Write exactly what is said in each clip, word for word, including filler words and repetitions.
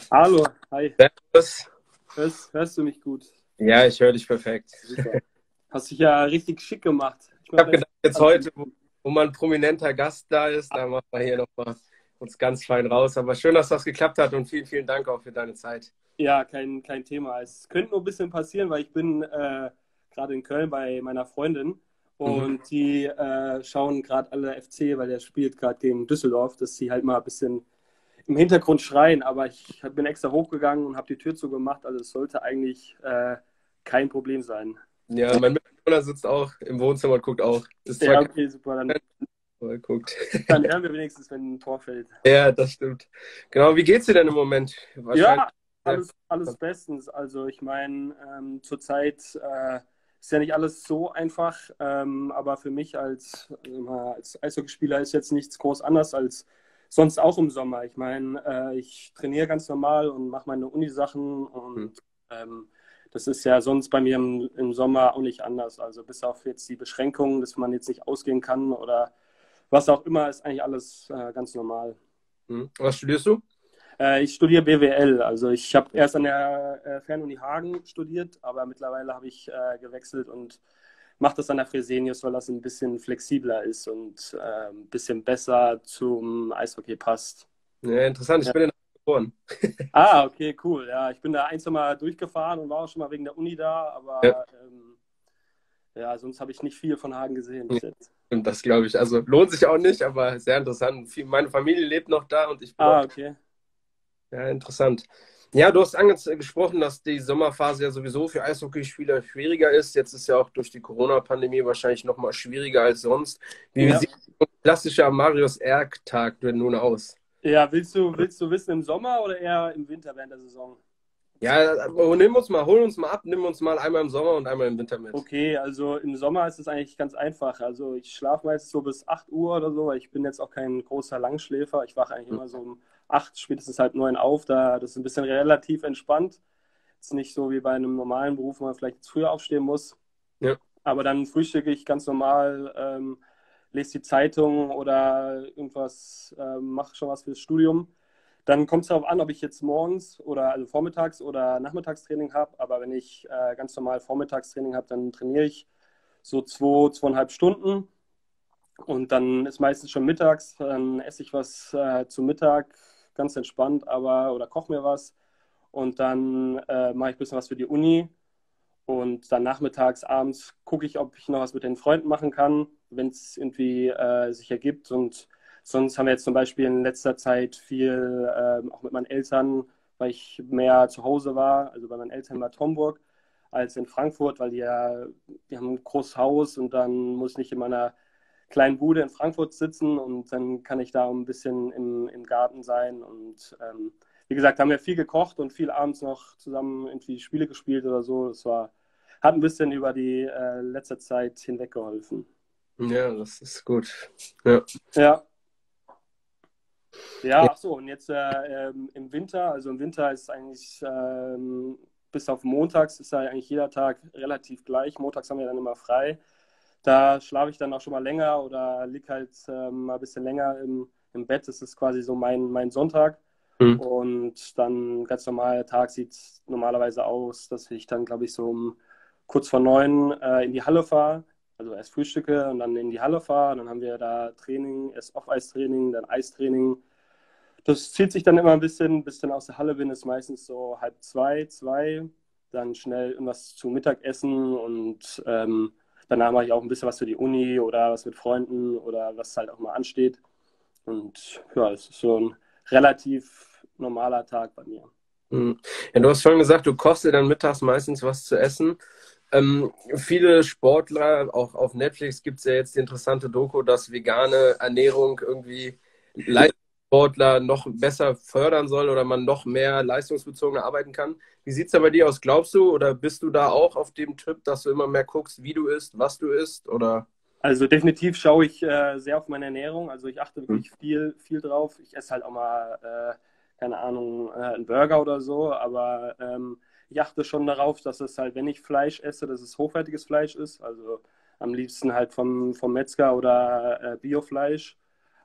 Hallo, hi. Servus. Hörst, hörst du mich gut? Ja, ich höre dich perfekt. Super. Hast dich ja richtig schick gemacht. Ich Ich mache habe jetzt gedacht, jetzt alles. heute, wo, wo mal ein prominenter Gast da ist, da machen wir hier nochmal uns ganz fein raus. Aber schön, dass das geklappt hat und vielen, vielen Dank auch für deine Zeit. Ja, kein, kein Thema. Es könnte nur ein bisschen passieren, weil ich bin äh, gerade in Köln bei meiner Freundin Mhm. und die äh, schauen gerade alle F C, weil der spielt gerade gegen Düsseldorf, dass sie halt mal ein bisschen im Hintergrund schreien. Aber ich bin extra hochgegangen und habe die Tür zugemacht. Also es sollte eigentlich äh, kein Problem sein. Ja, mein Mitbewohner sitzt auch im Wohnzimmer und guckt auch. Ist zwar Ja, kein okay, super. Dann, aber er guckt. dann hören wir wenigstens, wenn ein Tor fällt. Ja, das stimmt. Genau, wie geht's dir denn im Moment? Wahrscheinlich Ja, sehr. alles, alles bestens. Also ich meine, ähm, zurzeit äh, ist ja nicht alles so einfach, ähm, aber für mich als, äh, als Eishockeyspieler ist jetzt nichts groß anders als sonst auch im Sommer. Ich meine, äh, ich trainiere ganz normal und mache meine Unisachen Hm. und ähm, das ist ja sonst bei mir im, im Sommer auch nicht anders. Also bis auf jetzt die Beschränkungen, dass man jetzt nicht ausgehen kann oder was auch immer, ist eigentlich alles äh, ganz normal. Hm. Was studierst du? Äh, ich studiere B W L. Also ich habe erst an der äh, Fernuni Hagen studiert, aber mittlerweile habe ich äh, gewechselt und mache das an der Fresenius, weil das ein bisschen flexibler ist und äh, ein bisschen besser zum Eishockey passt. Ja, interessant. Ich Ja. bin in Hamburg geboren. Ah, okay, cool. Ja, ich bin da ein, zwei Mal durchgefahren und war auch schon mal wegen der Uni da, Ja, aber ähm, ja, sonst habe ich nicht viel von Hagen gesehen ja, bis jetzt. und das glaube ich. Also lohnt sich auch nicht, aber sehr interessant. Viel- Meine Familie lebt noch da und ich bin auch. Ah, okay. Ja, interessant. Ja, du hast angesprochen, dass die Sommerphase ja sowieso für Eishockeyspieler schwieriger ist. Jetzt ist ja auch durch die Corona-Pandemie wahrscheinlich noch mal schwieriger als sonst. Wie Ja. sieht ein klassischer Marius-Erk-Tag denn nun aus? Ja, willst du, willst du wissen im Sommer oder eher im Winter während der Saison? Ja, nimm uns mal, hol uns mal ab, nimm uns mal einmal im Sommer und einmal im Winter mit. Okay, also im Sommer ist es eigentlich ganz einfach. Also ich schlafe meistens so bis acht Uhr oder so, weil ich bin jetzt auch kein großer Langschläfer. Ich wache eigentlich immer so um acht, spätestens halb neun auf. Da, das ist ein bisschen relativ entspannt. Ist nicht so wie bei einem normalen Beruf, wo man vielleicht jetzt früher aufstehen muss. Ja. Aber dann frühstücke ich ganz normal, ähm, lese die Zeitung oder irgendwas, ähm, mache schon was fürs Studium. Dann kommt es darauf an, ob ich jetzt morgens oder also vormittags oder Nachmittagstraining habe. Aber wenn ich äh, ganz normal Vormittagstraining habe, dann trainiere ich so zwei, zweieinhalb Stunden. Und dann ist meistens schon mittags. Dann esse ich was äh, zu Mittag, ganz entspannt, aber oder koche mir was. Und dann äh, mache ich ein bisschen was für die Uni. Und dann nachmittags, abends gucke ich, ob ich noch was mit den Freunden machen kann, wenn es irgendwie äh, sich ergibt. Und sonst haben wir jetzt zum Beispiel in letzter Zeit viel, ähm, auch mit meinen Eltern, weil ich mehr zu Hause war, also bei meinen Eltern in Bad Homburg, als in Frankfurt, weil die ja, die haben ein großes Haus und dann muss ich nicht in meiner kleinen Bude in Frankfurt sitzen und dann kann ich da ein bisschen im, im Garten sein. Und ähm, wie gesagt, haben wir viel gekocht und viel abends noch zusammen irgendwie Spiele gespielt oder so. Das war, hat ein bisschen über die äh, letzte Zeit hinweg geholfen. Ja, das ist gut. Ja. Ja, Ja. ja, ach so, und jetzt äh, ähm, im Winter, also im Winter ist eigentlich ähm, bis auf montags ist ja eigentlich jeder Tag relativ gleich. Montags haben wir dann immer frei. Da schlafe ich dann auch schon mal länger oder liege halt ähm, mal ein bisschen länger im, im Bett. Das ist quasi so mein, mein Sonntag. Hm. Und dann ganz normaler Tag sieht normalerweise aus, dass ich dann, glaube ich, so um kurz vor neun äh, in die Halle fahre. Also erst frühstücke und dann in die Halle fahre. Dann haben wir da Training, erst Off-Eis-Training, dann Eistraining. Das zieht sich dann immer ein bisschen, bis dann aus der Halle bin, ist meistens so halb zwei, zwei. Dann schnell irgendwas zu Mittagessen und ähm, danach mache ich auch ein bisschen was für die Uni oder was mit Freunden oder was halt auch mal ansteht. Und ja, es ist so ein relativ normaler Tag bei mir. Hm. Ja, du hast schon gesagt, du kochst dir dann mittags meistens was zu essen. Ähm, viele Sportler, auch auf Netflix gibt es ja jetzt die interessante Doku, dass vegane Ernährung irgendwie Leistungssportler noch besser fördern soll oder man noch mehr leistungsbezogen arbeiten kann. Wie sieht es da bei dir aus? Glaubst du oder bist du da auch auf dem Trip, dass du immer mehr guckst, wie du isst, was du isst? Oder? Also definitiv schaue ich äh, sehr auf meine Ernährung. Also ich achte Hm. wirklich viel, viel drauf. Ich esse halt auch mal, äh, keine Ahnung, äh, einen Burger oder so, aber ähm, ich achte schon darauf, dass es halt, wenn ich Fleisch esse, dass es hochwertiges Fleisch ist. Also am liebsten halt vom, vom Metzger oder äh, Biofleisch.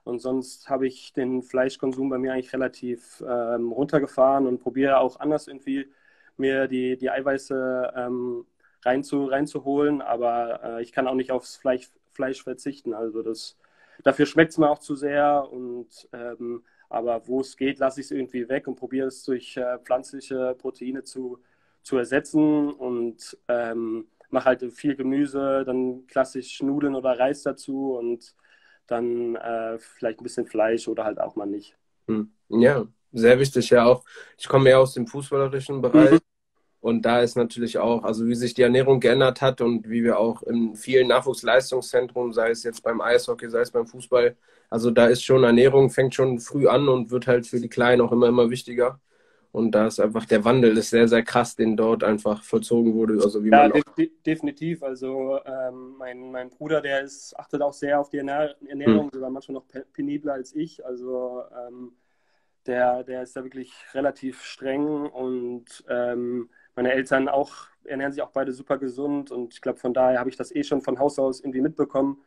Und sonst habe ich den Fleischkonsum bei mir eigentlich relativ ähm, runtergefahren und probiere auch anders irgendwie mir die, die Eiweiße ähm, reinzu, reinzuholen. Aber äh, ich kann auch nicht aufs Fleisch, Fleisch verzichten. Also das, dafür schmeckt es mir auch zu sehr. Und ähm, aber wo es geht, lasse ich es irgendwie weg und probiere es durch äh, pflanzliche Proteine zu, zu ersetzen und ähm, mache halt viel Gemüse, dann klassisch Nudeln oder Reis dazu und dann äh, vielleicht ein bisschen Fleisch oder halt auch mal nicht. Hm. Ja, sehr wichtig ja auch. Ich komme ja aus dem fußballerischen Mhm. Bereich und da ist natürlich auch, also wie sich die Ernährung geändert hat und wie wir auch in vielen Nachwuchsleistungszentren, sei es jetzt beim Eishockey, sei es beim Fußball, also da ist schon Ernährung, fängt schon früh an und wird halt für die Kleinen auch immer, immer wichtiger. Und da ist einfach der Wandel ist sehr, sehr krass, den dort einfach vollzogen wurde, also wie Ja, man auch. de de definitiv. Also ähm, mein, mein Bruder, der ist, achtet auch sehr auf die Ernähr Hm. Ernährung, sogar manchmal noch pe- penibler als ich. Also ähm, der, der ist da wirklich relativ streng und ähm, meine Eltern auch ernähren sich auch beide super gesund und ich glaube, von daher habe ich das eh schon von Haus aus irgendwie mitbekommen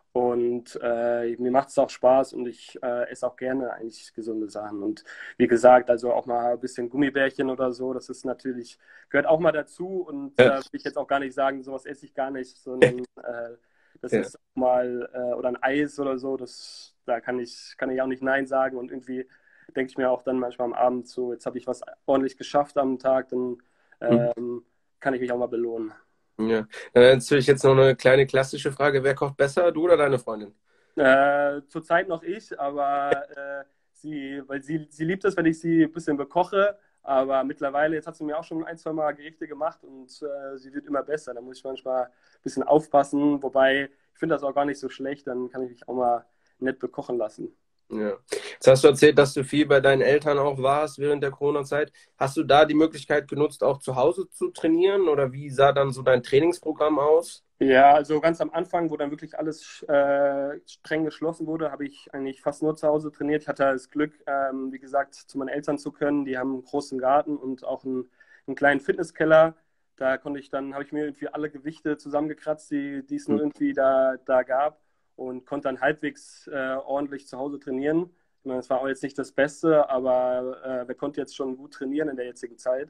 und äh, mir macht es auch Spaß und ich äh, esse auch gerne eigentlich gesunde Sachen und wie gesagt, also auch mal ein bisschen Gummibärchen oder so, das ist natürlich, gehört auch mal dazu und Ja, da will ich jetzt auch gar nicht sagen, sowas esse ich gar nicht, sondern äh, das ja. ist auch mal, äh, oder ein Eis oder so, das, da kann ich, kann ich auch nicht Nein sagen und irgendwie denke ich mir auch dann manchmal am Abend so, jetzt habe ich was ordentlich geschafft am Tag, dann Hm. ähm, kann ich mich auch mal belohnen. Ja. Dann natürlich jetzt noch eine kleine klassische Frage. Wer kocht besser, du oder deine Freundin? Äh, zurzeit noch ich, aber äh, sie, weil sie, sie liebt es, wenn ich sie ein bisschen bekoche, aber mittlerweile, jetzt hat sie mir auch schon ein, zwei Mal Gerichte gemacht und äh, sie wird immer besser. Da muss ich manchmal ein bisschen aufpassen, wobei ich finde das auch gar nicht so schlecht, dann kann ich mich auch mal nett bekochen lassen. Ja. Jetzt hast du erzählt, dass du viel bei deinen Eltern auch warst während der Corona-Zeit. Hast du da die Möglichkeit genutzt, auch zu Hause zu trainieren oder wie sah dann so dein Trainingsprogramm aus? Ja, also ganz am Anfang, wo dann wirklich alles äh, streng geschlossen wurde, habe ich eigentlich fast nur zu Hause trainiert. Ich hatte das Glück, ähm, wie gesagt, zu meinen Eltern zu können. Die haben einen großen Garten und auch einen, einen kleinen Fitnesskeller. Da konnte ich dann, habe ich mir irgendwie alle Gewichte zusammengekratzt, die, die es nur Hm. irgendwie da, da gab und konnte dann halbwegs äh, ordentlich zu Hause trainieren. Ich meine, es war auch jetzt nicht das Beste, aber äh, wer konnte jetzt schon gut trainieren in der jetzigen Zeit?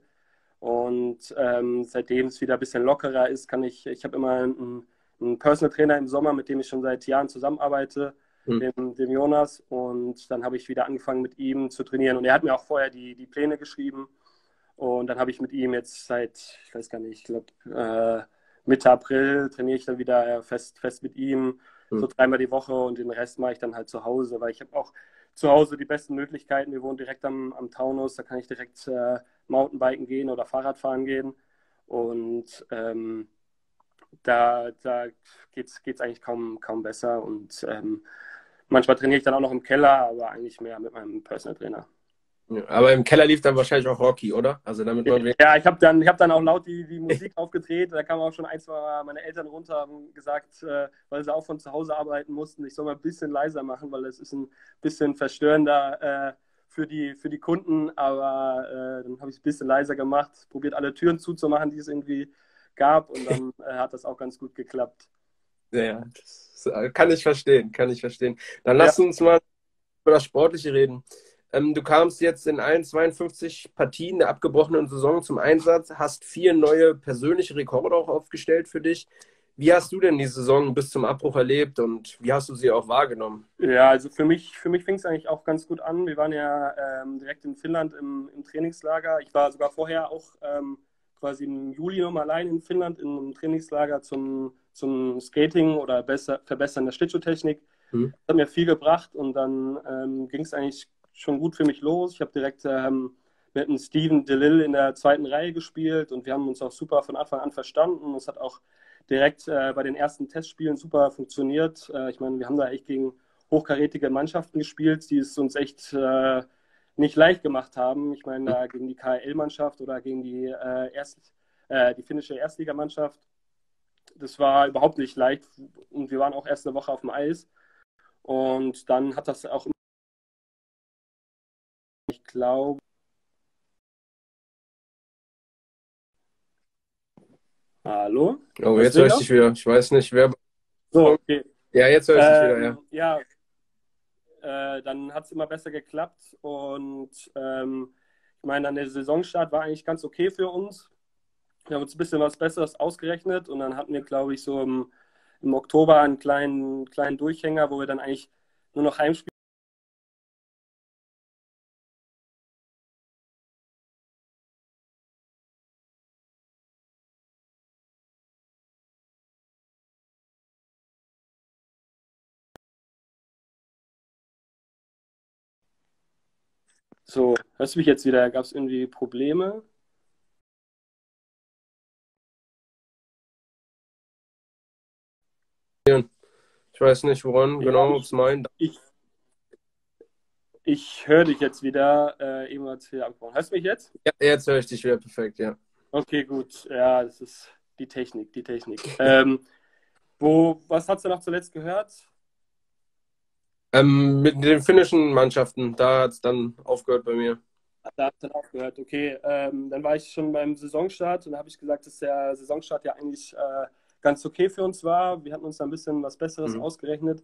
Und ähm, seitdem es wieder ein bisschen lockerer ist, kann ich, ich habe immer einen, einen Personal Trainer im Sommer, mit dem ich schon seit Jahren zusammenarbeite, Hm. dem, dem Jonas. Und dann habe ich wieder angefangen mit ihm zu trainieren. Und er hat mir auch vorher die, die Pläne geschrieben. Und dann habe ich mit ihm jetzt seit, ich weiß gar nicht, ich glaube äh, Mitte April trainiere ich dann wieder fest, fest mit ihm, Hm. so dreimal die Woche und den Rest mache ich dann halt zu Hause, weil ich habe auch zu Hause die besten Möglichkeiten. Wir wohnen direkt am, am Taunus, da kann ich direkt äh, Mountainbiken gehen oder Fahrradfahren gehen. Und ähm, da, da geht es eigentlich kaum, kaum besser. Und ähm, manchmal trainiere ich dann auch noch im Keller, aber eigentlich mehr mit meinem Personal Trainer. Ja. Aber im Keller lief dann wahrscheinlich auch Rocky, oder? Also damit man. Ja, ich habe dann, ich hab dann auch laut die, die Musik aufgedreht. Da kamen auch schon ein, zwei Mal meine Eltern runter, haben gesagt, äh, weil sie auch von zu Hause arbeiten mussten, ich soll mal ein bisschen leiser machen, weil es ist ein bisschen verstörender äh, für, die, für die Kunden. Aber äh, dann habe ich es ein bisschen leiser gemacht, probiert alle Türen zuzumachen, die es irgendwie gab. Und dann äh, hat das auch ganz gut geklappt. Ja, das kann ich verstehen, kann ich verstehen. Dann Ja, lass uns mal über das Sportliche reden. Ähm, du kamst jetzt in allen zweiundfünfzig Partien der abgebrochenen Saison zum Einsatz, hast vier neue persönliche Rekorde auch aufgestellt für dich. Wie hast du denn die Saison bis zum Abbruch erlebt und wie hast du sie auch wahrgenommen? ja, also für mich, für mich fing es eigentlich auch ganz gut an. Wir waren ja ähm, direkt in Finnland im, im Trainingslager. Ich war sogar vorher auch ähm, quasi im Juli noch mal allein in Finnland in einem Trainingslager zum, zum Skating oder besser, Verbessern der Schlittschuhtechnik. Hm? Das hat mir viel gebracht und dann ähm, ging es eigentlich schon gut für mich los. Ich habe direkt ähm, mit dem Steven DeLille in der zweiten Reihe gespielt und wir haben uns auch super von Anfang an verstanden. Es hat auch direkt äh, bei den ersten Testspielen super funktioniert. Äh, ich meine, wir haben da echt gegen hochkarätige Mannschaften gespielt, die es uns echt äh, nicht leicht gemacht haben. Ich meine, da gegen die K H L-Mannschaft oder gegen die, äh, Erst, äh, die finnische Erstligamannschaft. Das war überhaupt nicht leicht und wir waren auch erst eine Woche auf dem Eis. Und dann hat das auch, ich glaube, hallo? Oh, Hörst jetzt du höre mich ich noch? dich wieder. Ich weiß nicht, wer. So, okay. Ja, jetzt höre ich dich wieder, ja. Ähm, ja, äh, dann hat es immer besser geklappt und ähm, ich meine, dann der Saisonstart war eigentlich ganz okay für uns. Wir haben uns ein bisschen was Besseres ausgerechnet und dann hatten wir, glaube ich, so im, im Oktober einen kleinen, kleinen Durchhänger, wo wir dann eigentlich nur noch Heimspiele. So, hörst du mich jetzt wieder? Gab es irgendwie Probleme? Ich weiß nicht, woran Ja, genau, ob es ich, mein. ich, ich höre dich jetzt wieder. Äh, eben hat es wieder abgebrochen. Hörst du mich jetzt? Ja, jetzt höre ich dich wieder perfekt, ja. Okay, gut. Ja, das ist die Technik, die Technik. Ähm, wo, was hast du noch zuletzt gehört? Ähm, mit den finnischen Mannschaften, da hat es dann aufgehört bei mir. Da hat dann aufgehört. Okay, ähm, dann war ich schon beim Saisonstart und da habe ich gesagt, dass der Saisonstart ja eigentlich äh, ganz okay für uns war. Wir hatten uns da ein bisschen was Besseres Mhm. ausgerechnet.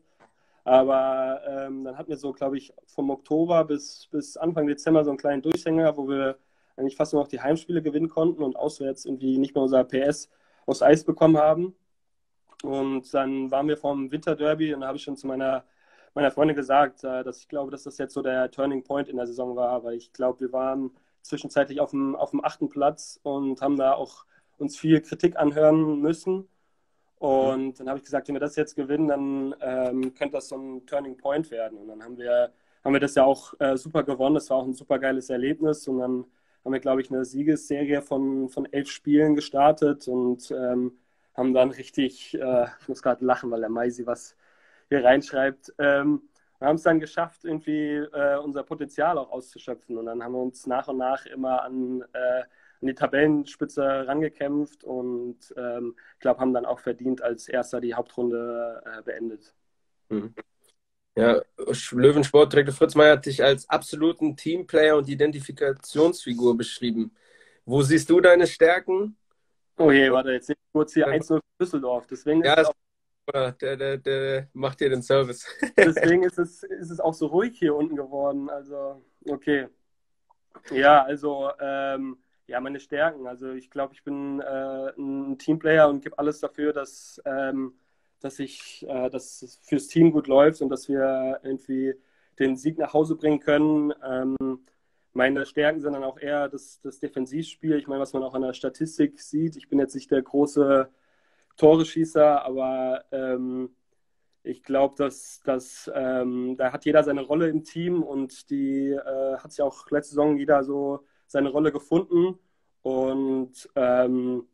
Aber ähm, dann hatten wir so, glaube ich, vom Oktober bis, bis Anfang Dezember so einen kleinen Durchhänger, wo wir eigentlich fast nur noch die Heimspiele gewinnen konnten und auswärts irgendwie nicht mehr unser P S aufs Eis bekommen haben. Und dann waren wir vom Winterderby und da habe ich schon zu meiner, meiner Freundin gesagt, äh, dass ich glaube, dass das jetzt so der Turning Point in der Saison war, weil ich glaube, wir waren zwischenzeitlich auf dem, auf dem achten Platz und haben da auch uns viel Kritik anhören müssen. Mhm. Und dann habe ich gesagt, wenn wir das jetzt gewinnen, dann ähm, könnte das so ein Turning Point werden. Und dann haben wir, haben wir das ja auch äh, super gewonnen. Das war auch ein super geiles Erlebnis. Und dann haben wir, glaube ich, eine Siegesserie von, von elf Spielen gestartet und ähm, haben dann richtig, äh, ich muss gerade lachen, weil der Maisi was hier reinschreibt, ähm, wir haben es dann geschafft, irgendwie äh, unser Potenzial auch auszuschöpfen. Und dann haben wir uns nach und nach immer an, äh, an die Tabellenspitze rangekämpft und ähm, ich glaube, haben dann auch verdient als Erster die Hauptrunde äh, beendet. Mhm. Ja, Löwensportdirektor Fritz Meier hat dich als absoluten Teamplayer und Identifikationsfigur beschrieben. Wo siehst du deine Stärken? Oh je, warte, jetzt sehe ich kurz hier eins null für Düsseldorf. Deswegen ist Ja, es ist, auch, der, der, der macht dir den Service. deswegen ist es, ist es auch so ruhig hier unten geworden. Also, okay. Ja, also ähm, ja, meine Stärken. Also ich glaube, ich bin äh, ein Teamplayer und gebe alles dafür, dass, ähm, dass ich, äh, dass es fürs Team gut läuft und dass wir irgendwie den Sieg nach Hause bringen können. Ähm, meine Stärken sind dann auch eher das, das Defensivspiel. Ich meine, was man auch an der Statistik sieht. Ich bin jetzt nicht der große Tore-Schießer, aber ähm, ich glaube, dass, dass ähm, da hat jeder seine Rolle im Team und die äh, hat sich auch letzte Saison jeder so seine Rolle gefunden. Und ähm,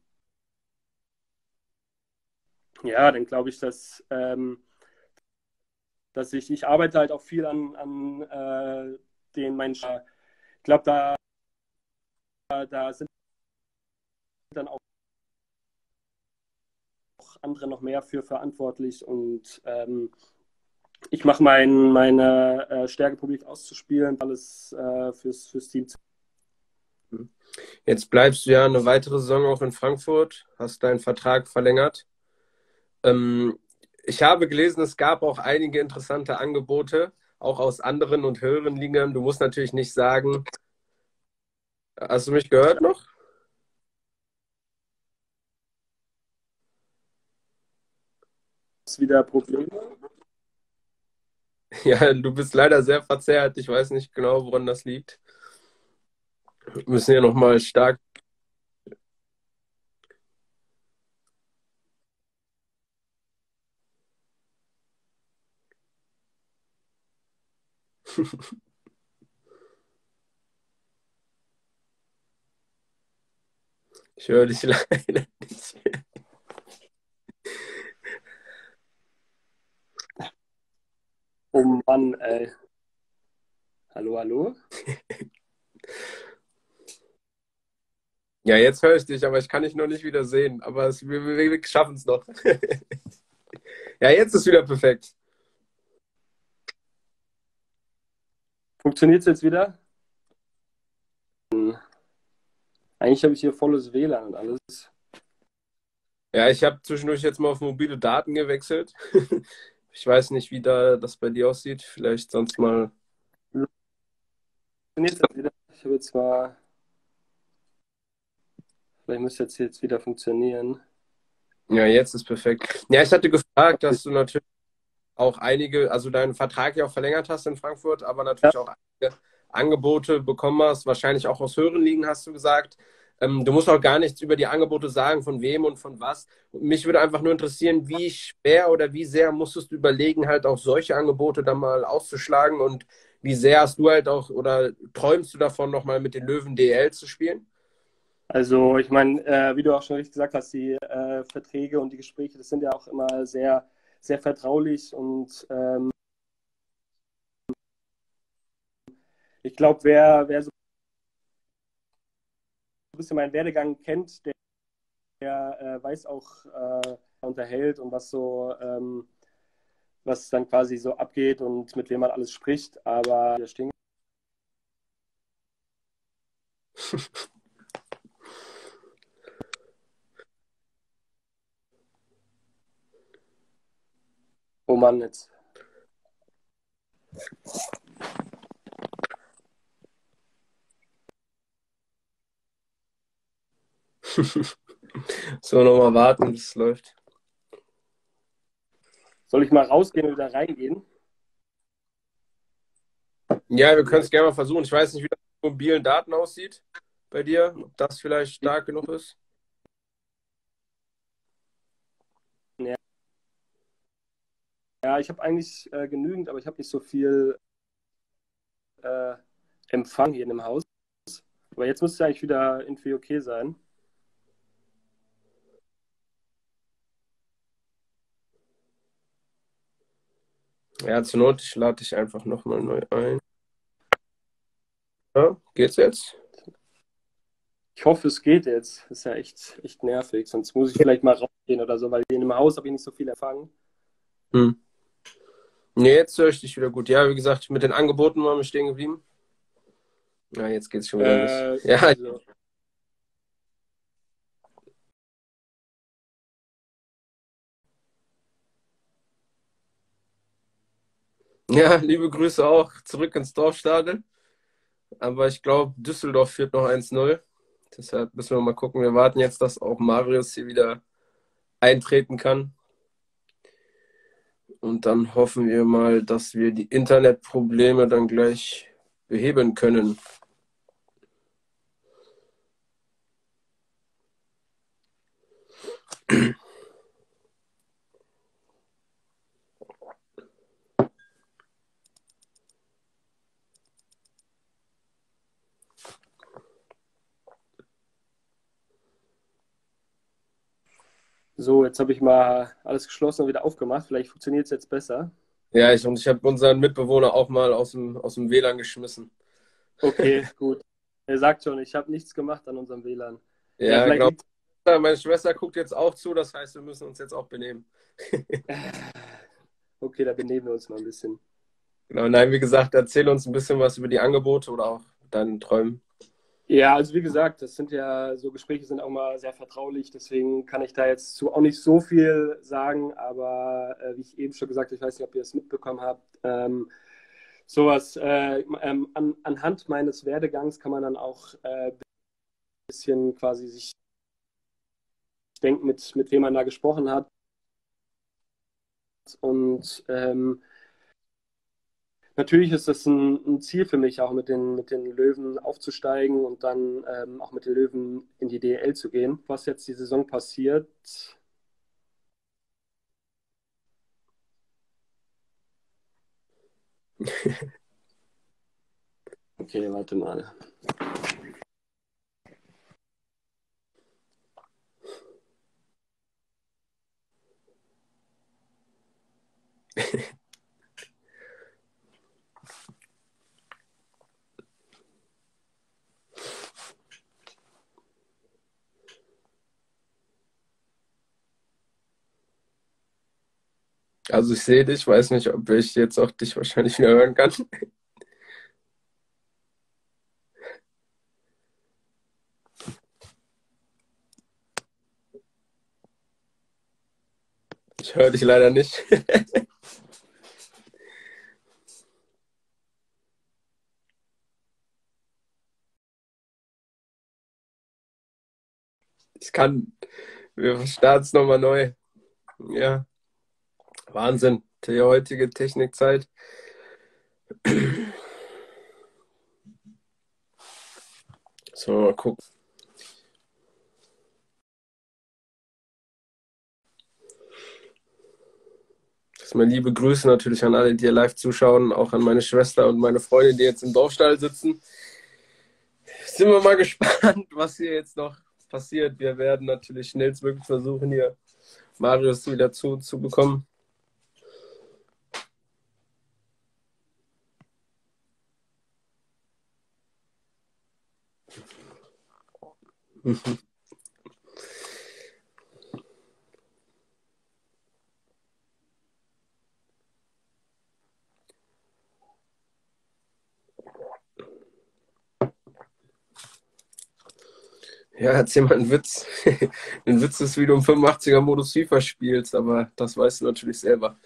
ja, dann glaube ich, dass, ähm, dass ich, ich arbeite halt auch viel an, an äh, den Menschen. Ich glaube, da, da sind dann auch andere noch mehr für verantwortlich und ähm, ich mache mein, meine äh, Stärke probiere ich auszuspielen, alles äh, fürs, fürs Team. Jetzt bleibst du ja eine weitere Saison auch in Frankfurt, hast deinen Vertrag verlängert. Ähm, ich habe gelesen, es gab auch einige interessante Angebote, auch aus anderen und höheren Ligen. Du musst natürlich nicht sagen, hast du mich gehört noch? Wieder Probleme. Ja, du bist leider sehr verzerrt. Ich weiß nicht genau, woran das liegt. Wir müssen hier nochmal stark. Ich höre dich leider nicht. Oh Mann, ey. Hallo, hallo? Ja, jetzt höre ich dich, aber ich kann dich noch nicht wieder sehen. Aber es, wir, wir, wir schaffen es noch. Ja, jetzt ist wieder perfekt. Funktioniert es jetzt wieder? Eigentlich habe ich hier volles W L A N und alles. Ja, ich habe zwischendurch jetzt mal auf mobile Daten gewechselt. Ich weiß nicht, wie da das bei dir aussieht. Vielleicht sonst mal. Funktioniert das wieder? Ich habe jetzt mal, vielleicht müsste jetzt jetzt wieder funktionieren. Ja, jetzt ist perfekt. Ja, ich hatte gefragt, dass du natürlich auch einige, also deinen Vertrag ja auch verlängert hast in Frankfurt, aber Ja, natürlich auch einige Angebote bekommen hast, wahrscheinlich auch aus höheren Ligen, hast du gesagt. Ähm, du musst auch gar nichts über die Angebote sagen, von wem und von was. Mich würde einfach nur interessieren, wie schwer oder wie sehr musstest du überlegen, halt auch solche Angebote dann mal auszuschlagen und wie sehr hast du halt auch oder träumst du davon, nochmal mit den Löwen D L zu spielen? also ich meine, äh, wie du auch schon richtig gesagt hast, die äh, Verträge und die Gespräche, das sind ja auch immer sehr, sehr vertraulich und ähm, ich glaube, wer, wer so ein bisschen meinen Werdegang kennt, der, der äh, weiß auch, äh, unterhält und was so, ähm, was dann quasi so abgeht und mit wem man alles spricht. Aber wir stehen. Oh Mann, jetzt. So, nochmal warten, bis es läuft. Soll ich mal rausgehen und wieder reingehen? Ja, wir können es gerne mal versuchen. Ich weiß nicht, wie das mit mobilen Daten aussieht bei dir, ob das vielleicht stark genug ist. Ja, ja ich habe eigentlich äh, genügend, aber ich habe nicht so viel äh, Empfang hier in dem Haus. Aber jetzt müsste eigentlich wieder irgendwie okay sein. Ja, zur Not, ich lade dich einfach nochmal neu ein. Ja, geht's jetzt? Ich hoffe, es geht jetzt. Das ist ja echt, echt nervig. Sonst muss ich vielleicht mal rausgehen oder so, weil hier in dem Haus habe ich nicht so viel Empfang. Hm. Nee, jetzt höre ich dich wieder gut. Ja, wie gesagt, mit den Angeboten waren wir stehen geblieben. Ja, jetzt geht's schon wieder ein bisschen. Äh, Ja, also, ja, liebe Grüße auch zurück ins Dorfstadion. Aber ich glaube, Düsseldorf führt noch eins null. Deshalb müssen wir mal gucken. Wir warten jetzt, dass auch Marius hier wieder eintreten kann. Und dann hoffen wir mal, dass wir die Internetprobleme dann gleich beheben können. so, jetzt habe ich mal alles geschlossen und wieder aufgemacht. Vielleicht funktioniert es jetzt besser. Ja, ich, und ich habe unseren Mitbewohner auch mal aus dem, aus dem W L A N geschmissen. Okay, gut. Er sagt schon, ich habe nichts gemacht an unserem W L A N. Ja, Ja, vielleicht genau. liegt Meine Schwester guckt jetzt auch zu, das heißt, wir müssen uns jetzt auch benehmen. Okay, da benehmen wir uns mal ein bisschen. Genau, nein, wie gesagt, erzähl uns ein bisschen was über die Angebote oder auch deinen Träumen. Ja, also wie gesagt, das sind ja so Gespräche sind auch mal sehr vertraulich, deswegen kann ich da jetzt zu auch nicht so viel sagen, aber äh, wie ich eben schon gesagt habe, ich weiß nicht, ob ihr das mitbekommen habt, ähm, sowas äh, ähm, an, anhand meines Werdegangs kann man dann auch äh, ein bisschen quasi sich denken, mit, mit wem man da gesprochen hat und ähm, natürlich ist das ein, ein Ziel für mich, auch mit den, mit den Löwen aufzusteigen und dann ähm, auch mit den Löwen in die D L zu gehen. Was jetzt die Saison passiert, okay, warte mal. Also ich sehe dich, weiß nicht, ob ich jetzt auch dich wahrscheinlich wieder hören kann. Ich höre dich leider nicht. Ich kann, wir starten es nochmal neu. Ja, Wahnsinn. Die heutige Technikzeit. So, mal gucken. Erstmal liebe Grüße natürlich an alle, die hier live zuschauen, auch an meine Schwester und meine Freundin, die jetzt im Dorfstall sitzen. Sind wir mal gespannt, was hier jetzt noch passiert. Wir werden natürlich schnellstmöglich versuchen, hier Marius wieder zu, zu bekommen. Ja, erzähl mal einen Witz. Ein Witz ist, wie du im fünfundachtziger-Modus FIFA spielst, aber das weißt du natürlich selber.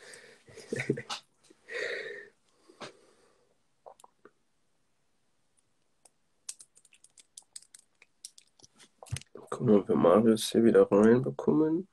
Gucken wir, ob wir Marius hier wieder reinbekommen.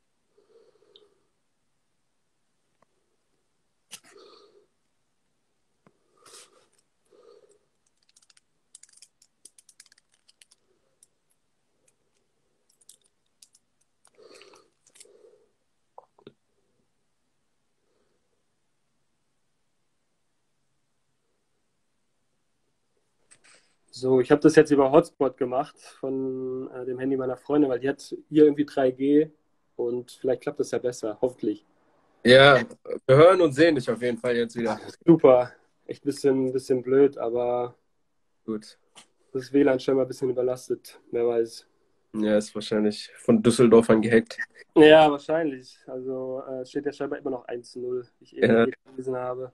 So, ich habe das jetzt über Hotspot gemacht von äh, dem Handy meiner Freundin, weil die hat hier irgendwie drei G und vielleicht klappt das ja besser, hoffentlich. Ja, wir hören und sehen dich auf jeden Fall jetzt wieder. Super, echt ein bisschen, bisschen blöd, aber Gut. das W L A N scheinbar ein bisschen überlastet, wer weiß. Ja, ist wahrscheinlich von Düsseldorfern gehackt. Ja, wahrscheinlich. Also äh, es steht ja scheinbar immer noch eins zu null, wie ich eben Ja, gelesen habe.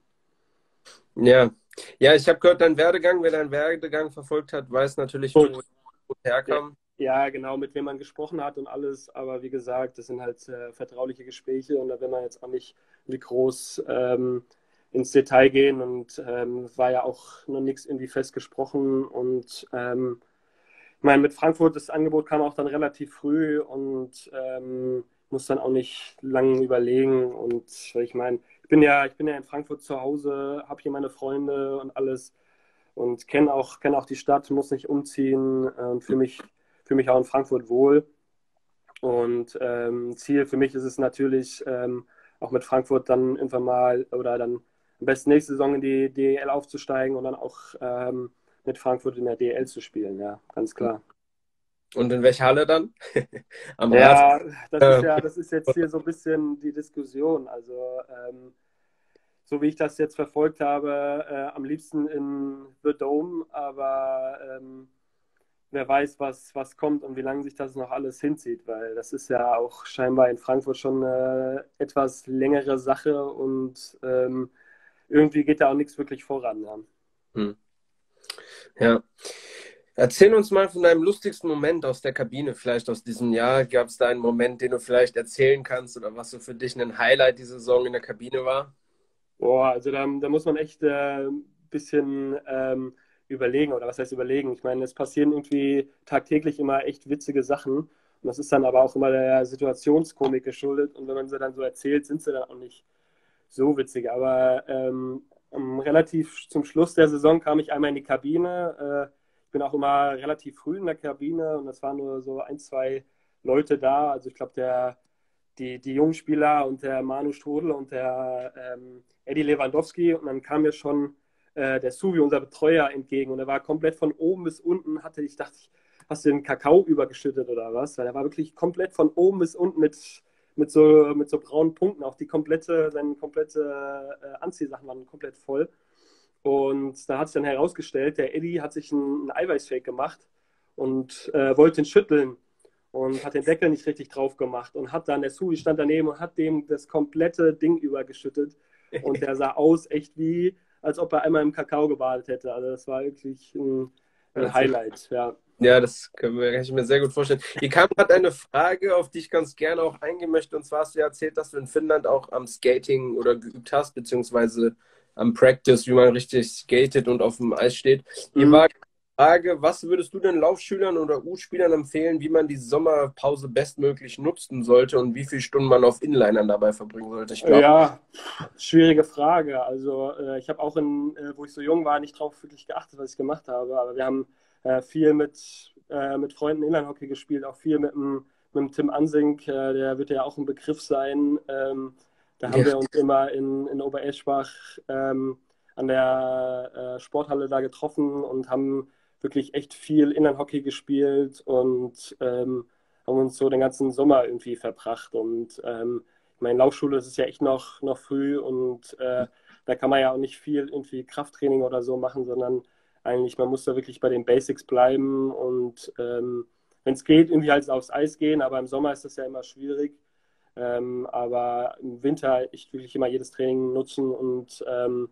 ja. Ja, ich habe gehört, dein Werdegang, wer deinen Werdegang verfolgt hat, weiß natürlich, wo Gut. wo es herkam. Ja, genau, mit wem man gesprochen hat und alles. Aber wie gesagt, das sind halt äh, vertrauliche Gespräche und da will man jetzt auch nicht wie groß ähm, ins Detail gehen. Und ähm, es war ja auch noch nichts irgendwie festgesprochen. Und ähm, ich meine, mit Frankfurt, das Angebot kam auch dann relativ früh und ähm, muss dann auch nicht lange überlegen. Und ich meine, ich bin ja, ich bin ja in Frankfurt zu Hause, habe hier meine Freunde und alles und kenne auch, kenn auch die Stadt, muss nicht umziehen äh, und fühle mich, fühl mich auch in Frankfurt wohl. Und ähm, Ziel für mich ist es natürlich, ähm, auch mit Frankfurt dann irgendwann mal oder dann am besten nächste Saison in die D E L aufzusteigen und dann auch ähm, mit Frankfurt in der D E L zu spielen, ja, ganz klar. Und in welcher Halle dann? Am Rat? Ja, das ist Äh, ja, das ist jetzt hier so ein bisschen die Diskussion. Also, ähm, so wie ich das jetzt verfolgt habe, äh, am liebsten in The Dome, aber ähm, wer weiß, was, was kommt und wie lange sich das noch alles hinzieht, weil das ist ja auch scheinbar in Frankfurt schon eine etwas längere Sache und ähm, irgendwie geht da auch nichts wirklich voran. Ja. hm. Ja. Erzähl uns mal von deinem lustigsten Moment aus der Kabine, vielleicht aus diesem Jahr. Gab es da einen Moment, den du vielleicht erzählen kannst oder was so für dich ein Highlight diese Saison in der Kabine war? Boah, also da, da muss man echt äh, ein bisschen ähm, überlegen, oder was heißt überlegen? Ich meine, es passieren irgendwie tagtäglich immer echt witzige Sachen. Und das ist dann aber auch immer der Situationskomik geschuldet. Und wenn man sie dann so erzählt, sind sie dann auch nicht so witzig. Aber ähm, ähm, relativ zum Schluss der Saison kam ich einmal in die Kabine. Äh, ich bin auch immer relativ früh in der Kabine und es waren nur so ein, zwei Leute da. Also ich glaube, der die, die jungen Spieler und der Manu Strudel und der ähm, Eddie Lewandowski. Und dann kam mir schon äh, der Suvi, unser Betreuer, entgegen. Und er war komplett von oben bis unten, hatte ich, dachte ich, hast du den Kakao übergeschüttet oder was? Weil er war wirklich komplett von oben bis unten mit, mit, so, mit so braunen Punkten. Auch die komplette, seine komplette äh, Anziehsachen waren komplett voll. Und da hat sich dann herausgestellt, der Eddie hat sich einen, einen Eiweißshake gemacht und äh, wollte ihn schütteln und hat den Deckel nicht richtig drauf gemacht und hat dann, der Sui stand daneben und hat dem das komplette Ding übergeschüttet und der sah aus echt wie, als ob er einmal im Kakao gebadet hätte. Also das war wirklich ein, ein Also, Highlight, ja. Ja, das können wir, kann ich mir sehr gut vorstellen. Hier kam gerade eine Frage, auf die ich ganz gerne auch eingehen möchte. Und zwar hast du ja erzählt, dass du in Finnland auch am Skating oder geübt hast, beziehungsweise am Practice, wie man richtig skatet und auf dem Eis steht. Hier Mhm. war die Frage, was würdest du denn Laufschülern oder U-Spielern empfehlen, wie man die Sommerpause bestmöglich nutzen sollte und wie viele Stunden man auf Inlinern dabei verbringen sollte? Ich glaube, Ja, schwierige Frage. Also äh, ich habe auch, in, äh, wo ich so jung war, nicht drauf wirklich geachtet, was ich gemacht habe. Aber wir haben äh, viel mit, äh, mit Freunden Inline-Hockey gespielt, auch viel mit dem, mit dem Tim Ansink, äh, der wird ja auch ein Begriff sein. Ähm, da haben ja, wir uns immer in, in Obereschbach ähm, an der äh, Sporthalle da getroffen und haben wirklich echt viel Inline-Hockey gespielt und ähm, haben uns so den ganzen Sommer irgendwie verbracht. Und ähm, ich meine, Laufschule, das ist ja echt noch, noch früh und äh, da kann man ja auch nicht viel irgendwie Krafttraining oder so machen, sondern eigentlich, man muss da wirklich bei den Basics bleiben und ähm, wenn es geht, irgendwie halt aufs Eis gehen, aber im Sommer ist das ja immer schwierig. Ähm, aber im Winter echt wirklich immer jedes Training nutzen und ähm,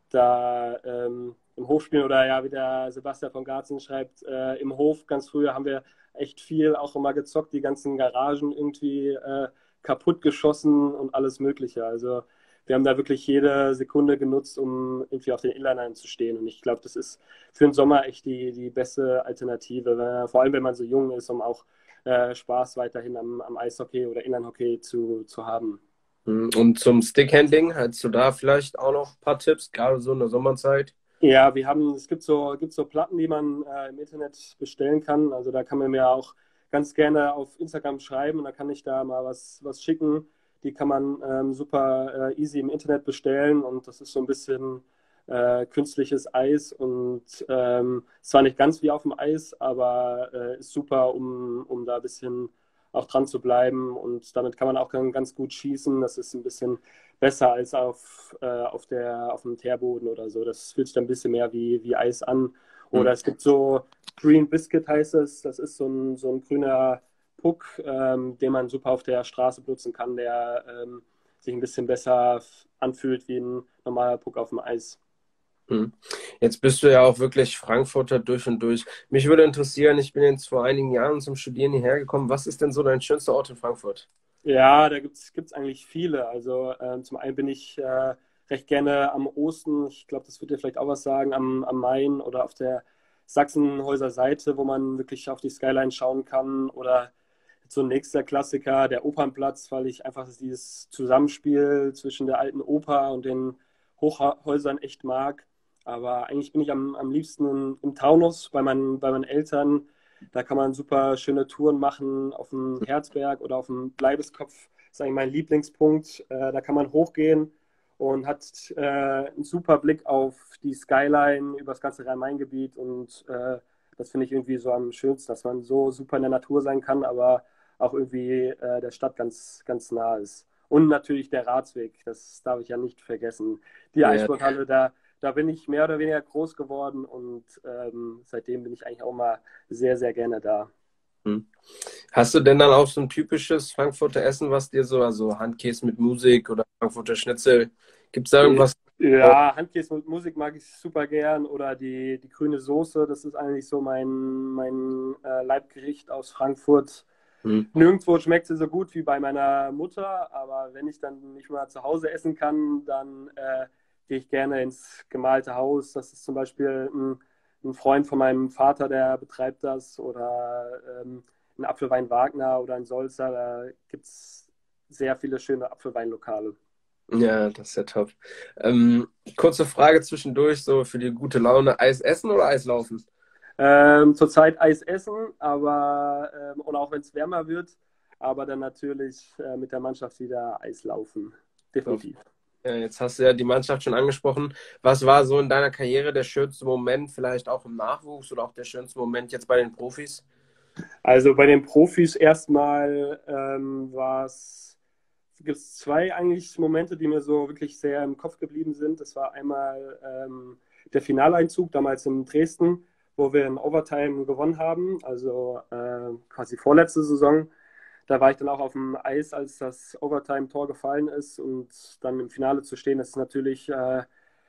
da ähm, im Hof spielen oder ja, wie der Sebastian von Garzen schreibt, äh, im Hof ganz früher haben wir echt viel auch immer gezockt, die ganzen Garagen irgendwie äh, kaputt geschossen und alles Mögliche. Also wir haben da wirklich jede Sekunde genutzt, um irgendwie auf den Inlinern zu stehen. Und ich glaube, das ist für den Sommer echt die, die beste Alternative, weil, vor allem wenn man so jung ist, um auch äh, Spaß weiterhin am, am Eishockey oder Inlinehockey zu, zu haben. und zum Stickhandling, hättest du da vielleicht auch noch ein paar Tipps, gerade so in der Sommerzeit? Ja, wir haben, es gibt so, gibt so Platten, die man äh, im Internet bestellen kann. Also da kann man mir auch ganz gerne auf Instagram schreiben und da kann ich da mal was, was schicken. Die kann man ähm, super äh, easy im Internet bestellen und das ist so ein bisschen äh, künstliches Eis und ähm, zwar nicht ganz wie auf dem Eis, aber äh, ist super, um, um da ein bisschen auch dran zu bleiben und damit kann man auch dann ganz gut schießen. Das ist ein bisschen besser als auf, äh, auf, der, auf dem Teerboden oder so. Das fühlt sich dann ein bisschen mehr wie, wie Eis an. Hm. Oder es gibt so Green Biscuit heißt es. Das ist so ein, so ein grüner Puck, ähm, den man super auf der Straße benutzen kann, der ähm, sich ein bisschen besser anfühlt wie ein normaler Puck auf dem Eis. Hm. Jetzt bist du ja auch wirklich Frankfurter durch und durch. Mich würde interessieren, ich bin jetzt vor einigen Jahren zum Studieren hierher gekommen. Was ist denn so dein schönster Ort in Frankfurt? Ja, da gibt es eigentlich viele. Also ähm, zum einen bin ich äh, recht gerne am Osten, ich glaube, das wird dir vielleicht auch was sagen, am, am Main oder auf der Sachsenhäuser Seite, wo man wirklich auf die Skyline schauen kann. Oder so ein nächster Klassiker, der Opernplatz, weil ich einfach dieses Zusammenspiel zwischen der alten Oper und den Hochhäusern echt mag. Aber eigentlich bin ich am, am liebsten im, im Taunus bei meinen, bei meinen Eltern. Da kann man super schöne Touren machen auf dem Herzberg oder auf dem Bleibeskopf. Das ist eigentlich mein Lieblingspunkt. Äh, da kann man hochgehen und hat äh, einen super Blick auf die Skyline über das ganze Rhein-Main-Gebiet. Und äh, das finde ich irgendwie so am schönsten, dass man so super in der Natur sein kann, aber auch irgendwie äh, der Stadt ganz, ganz nah ist. Und natürlich der Ratsweg, das darf ich ja nicht vergessen. Die Ja. Eissporthalle, da, da bin ich mehr oder weniger groß geworden und ähm, seitdem bin ich eigentlich auch mal sehr, sehr gerne da. Hm. Hast du denn dann auch so ein typisches Frankfurter Essen, was dir so, also Handkäse mit Musik oder Frankfurter Schnitzel, gibt es da irgendwas? Ja, Handkäse mit Musik mag ich super gern oder die, die grüne Soße, das ist eigentlich so mein, mein äh, Leibgericht aus Frankfurt. Hm. Nirgendwo schmeckt sie so gut wie bei meiner Mutter, aber wenn ich dann nicht mal zu Hause essen kann, dann äh, gehe ich gerne ins gemalte Haus. Das ist zum Beispiel ein, ein Freund von meinem Vater, der betreibt das, oder ähm, ein Apfelwein Wagner oder ein Solzer. Da gibt es sehr viele schöne Apfelweinlokale. Ja, das ist ja top. Ähm, kurze Frage zwischendurch, so für die gute Laune. Eis essen oder Eis laufen? Ähm, zurzeit Eis essen, aber ähm, und auch wenn es wärmer wird, aber dann natürlich äh, mit der Mannschaft wieder Eis laufen. Top. Definitiv. Ja, jetzt hast du ja die Mannschaft schon angesprochen. Was war so in deiner Karriere der schönste Moment, vielleicht auch im Nachwuchs oder auch der schönste Moment jetzt bei den Profis? Also bei den Profis erstmal ähm, war es, gibt es zwei eigentlich Momente, die mir so wirklich sehr im Kopf geblieben sind. Das war einmal ähm, der Finaleinzug damals in Dresden, wo wir in Overtime gewonnen haben, also äh, quasi vorletzte Saison. Da war ich dann auch auf dem Eis, als das Overtime-Tor gefallen ist und dann im Finale zu stehen, das ist natürlich äh,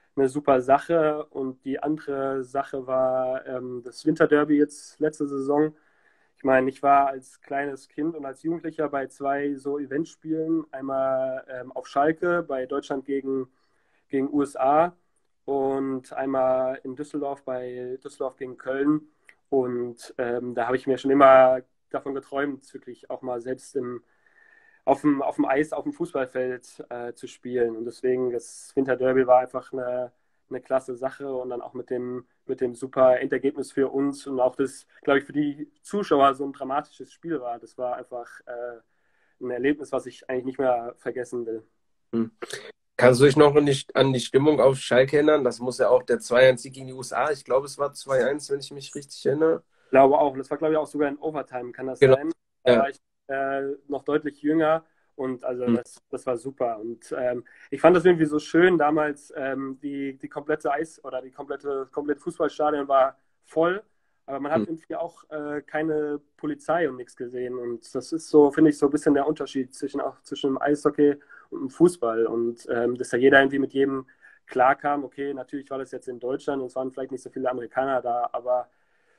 eine super Sache. Und die andere Sache war ähm, das Winterderby jetzt letzte Saison. Ich meine, ich war als kleines Kind und als Jugendlicher bei zwei so Eventspielen. Einmal ähm, auf Schalke bei Deutschland gegen, gegen U S A und einmal in Düsseldorf bei Düsseldorf gegen Köln. Und ähm, da habe ich mir schon immer davon geträumt, wirklich auch mal selbst im, auf, dem, auf dem Eis, auf dem Fußballfeld äh, zu spielen. Und deswegen, das Winterderby war einfach eine, eine klasse Sache und dann auch mit dem, mit dem super Endergebnis für uns und auch das, glaube ich, für die Zuschauer so ein dramatisches Spiel war. Das war einfach äh, ein Erlebnis, was ich eigentlich nicht mehr vergessen will. Hm. Kannst du dich noch nicht an die Stimmung auf Schalke erinnern? Das muss ja auch der zwei eins Sieg gegen die U S A. Ich glaube, es war zwei eins, wenn ich mich richtig erinnere. Ich glaube auch, und das war, glaube ich, auch sogar in Overtime, kann das Genau. sein? Da Ja. war ich äh, noch deutlich jünger und also Hm. das, das war super. Und ähm, ich fand das irgendwie so schön damals, ähm, die, die komplette Eis- oder die komplette, komplette Fußballstadion war voll, aber man Hm. hat irgendwie auch äh, keine Polizei und nichts gesehen. Und das ist so, finde ich, so ein bisschen der Unterschied zwischen auch zwischen dem Eishockey und dem Fußball. Und ähm, dass da jeder irgendwie mit jedem klarkam, okay, natürlich war das jetzt in Deutschland und es waren vielleicht nicht so viele Amerikaner da, aber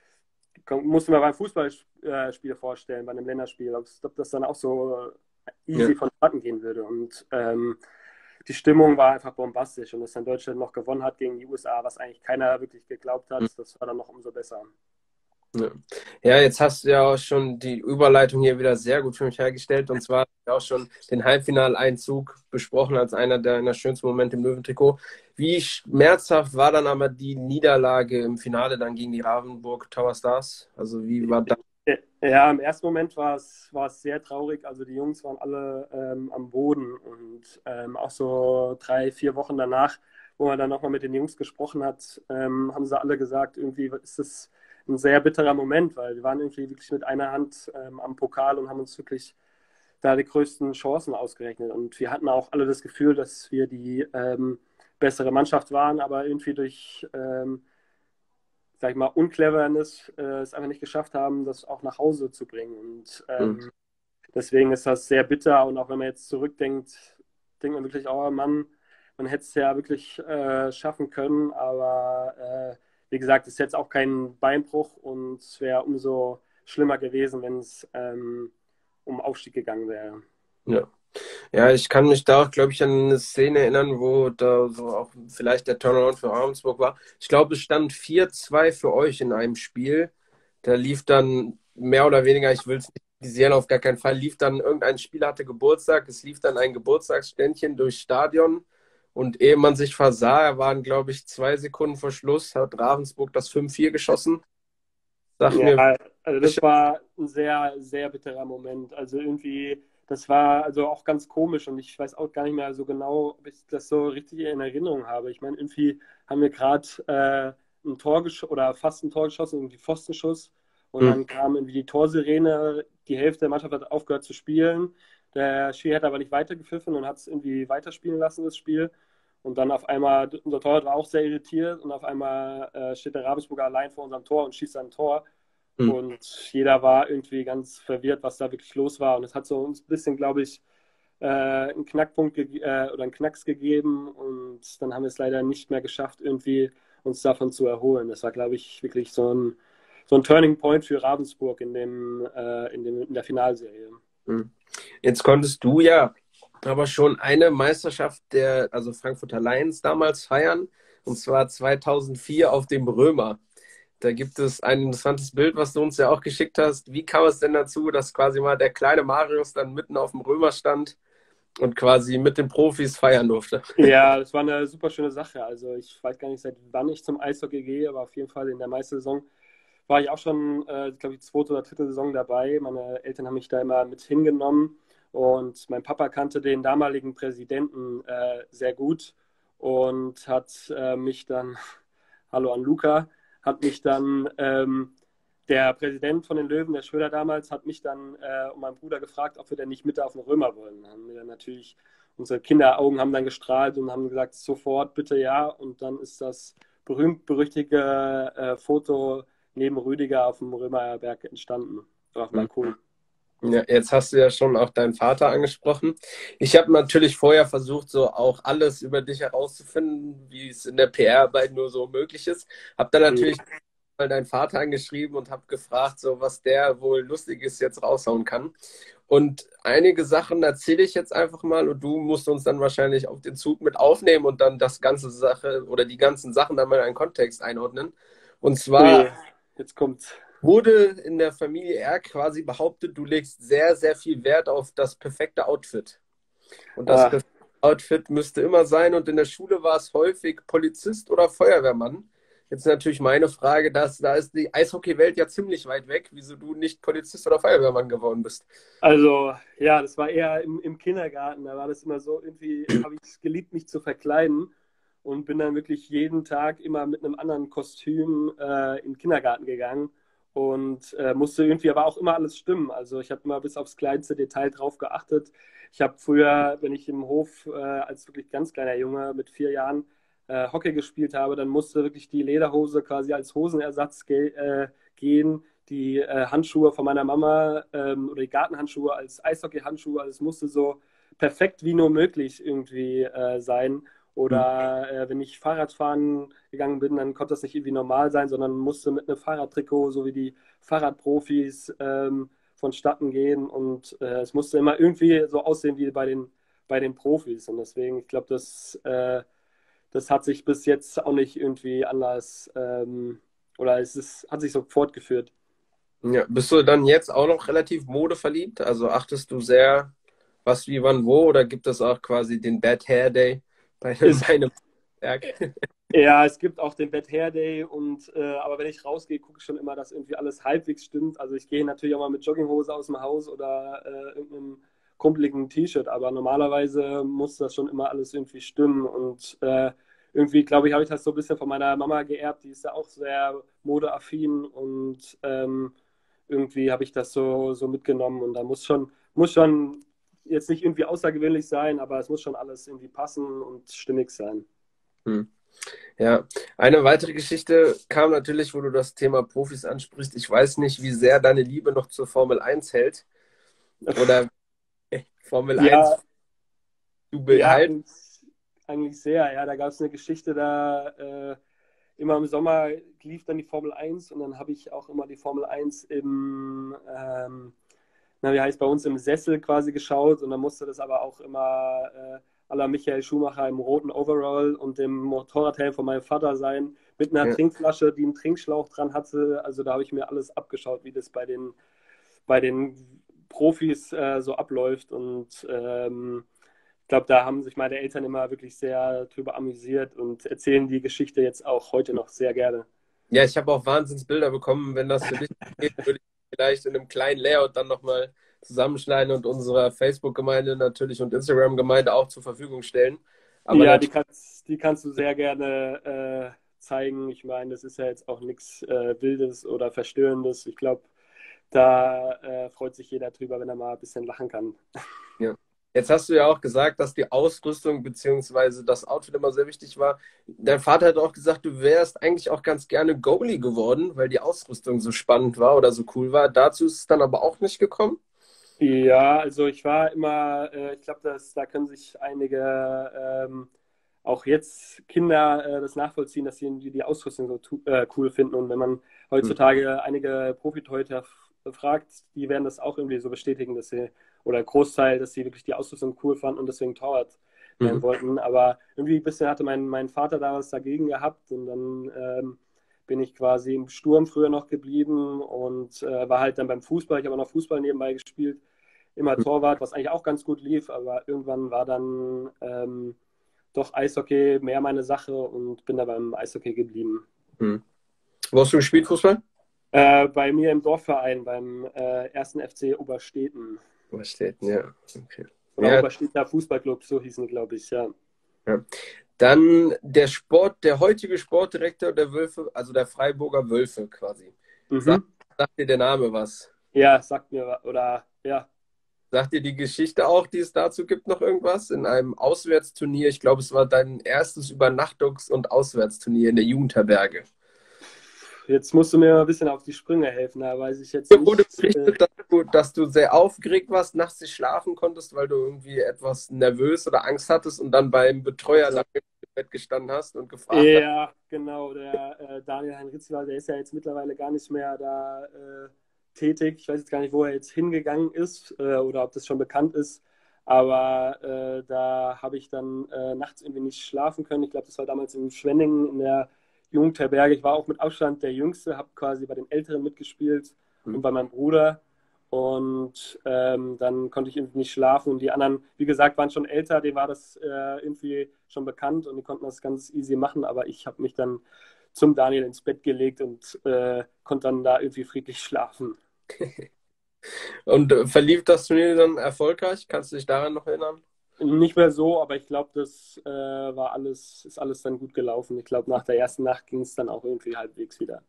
musst du mir beim Fußballspiel vorstellen, bei einem Länderspiel, ob, ob das dann auch so Ja. easy vonstatten gehen würde. Und ähm, die Stimmung war einfach bombastisch. Und dass dann Deutschland noch gewonnen hat gegen die U S A, was eigentlich keiner wirklich geglaubt hat, das war dann noch umso besser. Ja. Ja, jetzt hast du ja auch schon die Überleitung hier wieder sehr gut für mich hergestellt. Und zwar auch schon den Halbfinaleinzug besprochen als einer deiner schönsten Momente im Löwentrikot. Wie schmerzhaft war dann aber die Niederlage im Finale dann gegen die Ravensburg Tower Stars? Also wie war das? Ja, im ersten Moment war es, war es sehr traurig. Also die Jungs waren alle ähm, am Boden und ähm, auch so drei, vier Wochen danach, wo man dann nochmal mit den Jungs gesprochen hat, ähm, haben sie alle gesagt, irgendwie ist es ein sehr bitterer Moment, weil wir waren irgendwie wirklich mit einer Hand ähm, am Pokal und haben uns wirklich da die größten Chancen ausgerechnet. Und wir hatten auch alle das Gefühl, dass wir die ähm, bessere Mannschaft waren, aber irgendwie durch ähm, sag ich mal, Uncleverness äh, es einfach nicht geschafft haben, das auch nach Hause zu bringen. Und Hm. ähm, deswegen ist das sehr bitter. Und auch wenn man jetzt zurückdenkt, denkt man wirklich, oh Mann, man hätte es ja wirklich äh, schaffen können. Aber äh, wie gesagt, es ist jetzt auch kein Beinbruch und es wäre umso schlimmer gewesen, wenn es ähm, um Aufstieg gegangen wäre. Ja. Ja, ich kann mich da auch, glaube ich, an eine Szene erinnern, wo da so auch vielleicht der Turnaround für Ravensburg war. Ich glaube, es stand vier zwei für euch in einem Spiel. Da lief dann mehr oder weniger, ich will es nicht kritisieren, auf gar keinen Fall, lief dann irgendein Spieler hatte Geburtstag, es lief dann ein Geburtstagsständchen durchs Stadion und ehe man sich versah, waren, glaube ich, zwei Sekunden vor Schluss, hat Ravensburg das fünf vier geschossen. Sag Ja, mir, also das war ein sehr, sehr bitterer Moment. Also irgendwie, das war also auch ganz komisch und ich weiß auch gar nicht mehr so genau, ob ich das so richtig in Erinnerung habe. Ich meine, irgendwie haben wir gerade äh, ein Tor geschossen oder fast ein Tor geschossen, irgendwie Pfostenschuss und hm, dann kam irgendwie die Torsirene, die Hälfte der Mannschaft hat aufgehört zu spielen. Der Schiri hat aber nicht weitergepfiffen und hat es irgendwie weiterspielen lassen, das Spiel. Und dann auf einmal, unser Torwart war auch sehr irritiert und auf einmal äh, steht der Ravensburger allein vor unserem Tor und schießt ein Tor. hm, Und jeder war irgendwie ganz verwirrt, was da wirklich los war. Und es hat so uns ein bisschen, glaube ich, äh, einen Knackpunkt ge- äh, oder einen Knacks gegeben. Und dann haben wir es leider nicht mehr geschafft, irgendwie uns davon zu erholen. Das war, glaube ich, wirklich so ein, so ein Turning Point für Ravensburg in, dem, äh, in, dem, in der Finalserie. hm. Jetzt konntest du ja aber schon eine Meisterschaft der, also Frankfurter Lions damals feiern, und zwar zweitausendvier auf dem Römer. Da gibt es ein interessantes Bild, was du uns ja auch geschickt hast. Wie kam es denn dazu, dass quasi mal der kleine Marius dann mitten auf dem Römer stand und quasi mit den Profis feiern durfte? Ja, das war eine super schöne Sache. Also ich weiß gar nicht, seit wann ich zum Eishockey gehe, aber auf jeden Fall in der Meistersaison war ich auch schon, äh, glaube ich, zweite oder dritte Saison dabei. Meine Eltern haben mich da immer mit hingenommen und mein Papa kannte den damaligen Präsidenten äh, sehr gut und hat äh, mich dann, hallo an Luca, hat mich dann, ähm, der Präsident von den Löwen, der Schröder damals, hat mich dann äh, und meinen Bruder gefragt, ob wir denn nicht mit auf den Römer wollen. Dann haben wir dann natürlich, unsere Kinderaugen haben dann gestrahlt und haben gesagt, sofort, bitte ja. Und dann ist das berühmt-berüchtigte äh, Foto neben Rüdiger auf dem Römerberg entstanden, auf dem Balkon. Ja, jetzt hast du ja schon auch deinen Vater angesprochen. Ich habe natürlich vorher versucht, so auch alles über dich herauszufinden, wie es in der P R-Arbeit nur so möglich ist. Habe dann Mhm. natürlich mal deinen Vater angeschrieben und habe gefragt, so was der wohl Lustiges jetzt raushauen kann. Und einige Sachen erzähle ich jetzt einfach mal und du musst uns dann wahrscheinlich auf den Zug mit aufnehmen und dann das ganze Sache oder die ganzen Sachen dann mal in einen Kontext einordnen. Und zwar Ui, jetzt kommt's. wurde in der Familie R quasi behauptet, du legst sehr, sehr viel Wert auf das perfekte Outfit. Und das Ah, perfekte Outfit müsste immer sein. Und in der Schule war es häufig Polizist oder Feuerwehrmann. Jetzt natürlich meine Frage, dass, da ist die Eishockeywelt ja ziemlich weit weg, wieso du nicht Polizist oder Feuerwehrmann geworden bist. also, ja, das war eher im, im Kindergarten. Da war das immer so, irgendwie habe ich es geliebt, mich zu verkleiden und bin dann wirklich jeden Tag immer mit einem anderen Kostüm äh, in den Kindergarten gegangen und äh, musste irgendwie aber auch immer alles stimmen. Also ich habe immer bis aufs kleinste Detail drauf geachtet. Ich habe früher, wenn ich im Hof äh, als wirklich ganz kleiner Junge mit vier Jahren äh, Hockey gespielt habe, dann musste wirklich die Lederhose quasi als Hosenersatz ge äh, gehen, die äh, Handschuhe von meiner Mama ähm, oder die Gartenhandschuhe als Eishockey-Handschuhe. Also es musste so perfekt wie nur möglich irgendwie äh, sein. Hm. Oder äh, wenn ich Fahrradfahren gegangen bin, dann konnte das nicht irgendwie normal sein, sondern musste mit einem Fahrradtrikot, so wie die Fahrradprofis, ähm, vonstatten gehen. Und äh, es musste immer irgendwie so aussehen wie bei den, bei den Profis. Und deswegen, ich glaube, das, äh, das hat sich bis jetzt auch nicht irgendwie anders ähm, oder es ist, hat sich so fortgeführt. Ja, bist du dann jetzt auch noch relativ modeverliebt? Also achtest du sehr, was, wie, wann, wo? Oder gibt es auch quasi den Bad Hair Day bei, Es, bei einem Werk? ja, es gibt auch den Bad Hair Day und äh, aber wenn ich rausgehe, gucke ich schon immer, dass irgendwie alles halbwegs stimmt. Also ich gehe natürlich auch mal mit Jogginghose aus dem Haus oder äh, irgendeinem krumpeligen T-Shirt, aber normalerweise muss das schon immer alles irgendwie stimmen und äh, irgendwie, glaube ich, habe ich das so ein bisschen von meiner Mama geerbt, die ist ja auch sehr modeaffin und ähm, irgendwie habe ich das so, so mitgenommen und da muss schon, muss schon jetzt nicht irgendwie außergewöhnlich sein, aber es muss schon alles irgendwie passen und stimmig sein. Hm. Ja, eine weitere Geschichte kam natürlich, wo du das Thema Profis ansprichst. Ich weiß nicht, wie sehr deine Liebe noch zur Formel eins hält oder Formel eins Ja, du ja, behalten. eigentlich, eigentlich sehr. Ja, da gab es eine Geschichte, da äh, immer im Sommer lief dann die Formel eins und dann habe ich auch immer die Formel eins im, ähm, na, wie heißt bei uns im Sessel quasi geschaut und dann musste das aber auch immer äh, à la Michael Schumacher im roten Overall und dem Motorradhelm von meinem Vater sein, mit einer Ja. Trinkflasche, die einen Trinkschlauch dran hatte. Also da habe ich mir alles abgeschaut, wie das bei den, bei den Profis äh, so abläuft und ähm, ich glaube, da haben sich meine Eltern immer wirklich sehr drüber amüsiert und erzählen die Geschichte jetzt auch heute noch sehr gerne. Ja, ich habe auch Wahnsinnsbilder bekommen. Wenn das für dich geht, würde ich vielleicht in einem kleinen Layout dann nochmal zusammenschneiden und unserer Facebook-Gemeinde natürlich und Instagram-Gemeinde auch zur Verfügung stellen. Aber Ja, die natürlich, kannst, die kannst du sehr gerne äh, zeigen. Ich meine, das ist ja jetzt auch nichts äh, Wildes oder Verstörendes. Ich glaube, da äh, freut sich jeder drüber, wenn er mal ein bisschen lachen kann. ja. Jetzt hast du ja auch gesagt, dass die Ausrüstung beziehungsweise das Outfit immer sehr wichtig war. Dein Vater hat auch gesagt, du wärst eigentlich auch ganz gerne Goalie geworden, weil die Ausrüstung so spannend war oder so cool war. Dazu ist es dann aber auch nicht gekommen. Ja, also ich war immer, äh, ich glaube, da können sich einige, ähm, auch jetzt Kinder, äh, das nachvollziehen, dass sie die, die Ausrüstung so tu- äh, cool finden. Und wenn man Hm. heutzutage einige Profitorhüter f- fragt, die werden das auch irgendwie so bestätigen, dass sie, oder ein Großteil, dass sie wirklich die Ausrüstung cool fanden und deswegen Torwart werden Mhm. wollten. Aber irgendwie ein bisschen hatte mein, mein Vater da was dagegen gehabt und dann ähm, bin ich quasi im Sturm früher noch geblieben und äh, war halt dann beim Fußball. Ich habe auch noch Fußball nebenbei gespielt, immer Torwart, was eigentlich auch ganz gut lief, aber irgendwann war dann ähm, doch Eishockey mehr meine Sache und bin da beim Eishockey geblieben. Mhm. Wo hast du gespielt, Fußball? Äh, bei mir im Dorfverein, beim äh, ersten F C Obersteten. Was steht? Ja, okay. Oder Ja, Obersteter Fußballclub, so hießen die, glaube ich, ja. ja. Dann der Sport, der heutige Sportdirektor der Wölfe, also der Freiburger Wölfe quasi. Sagt, Mhm. sagt dir der Name was? Ja, sagt mir, wa- oder ja. Sagt dir die Geschichte auch, die es dazu gibt, noch irgendwas? In einem Auswärtsturnier, ich glaube, es war dein erstes Übernachtungs- und Auswärtsturnier in der Jugendherberge. jetzt musst du mir mal ein bisschen auf die Sprünge helfen, da weiß ich jetzt Mir wurde nicht. Äh, berichtet, dass du, dass du sehr aufgeregt warst, nachts nicht schlafen konntest, weil du irgendwie etwas nervös oder Angst hattest und dann beim Betreuer also, lange im Bett gestanden hast und gefragt hast. ja, genau, der äh, Daniel Heinrichswald, der ist ja jetzt mittlerweile gar nicht mehr da äh, tätig. Ich weiß jetzt gar nicht, wo er jetzt hingegangen ist äh, oder ob das schon bekannt ist. Aber äh, da habe ich dann äh, nachts irgendwie nicht schlafen können. Ich glaube, das war damals in Schwenningen in der Jugendherberge. Ich war auch mit Abstand der Jüngste, habe quasi bei den Älteren mitgespielt Hm. und bei meinem Bruder. Und ähm, dann konnte ich irgendwie nicht schlafen. Und die anderen, wie gesagt, waren schon älter, denen war das äh, irgendwie schon bekannt und die konnten das ganz easy machen. Aber ich habe mich dann zum Daniel ins Bett gelegt und äh, konnte dann da irgendwie friedlich schlafen. Und äh, verlief das Turnier dann erfolgreich? Kannst du dich daran noch erinnern? Nicht mehr so, aber ich glaube, das äh, war alles, ist alles dann gut gelaufen. Ich glaube, nach der ersten Nacht ging es dann auch irgendwie halbwegs wieder.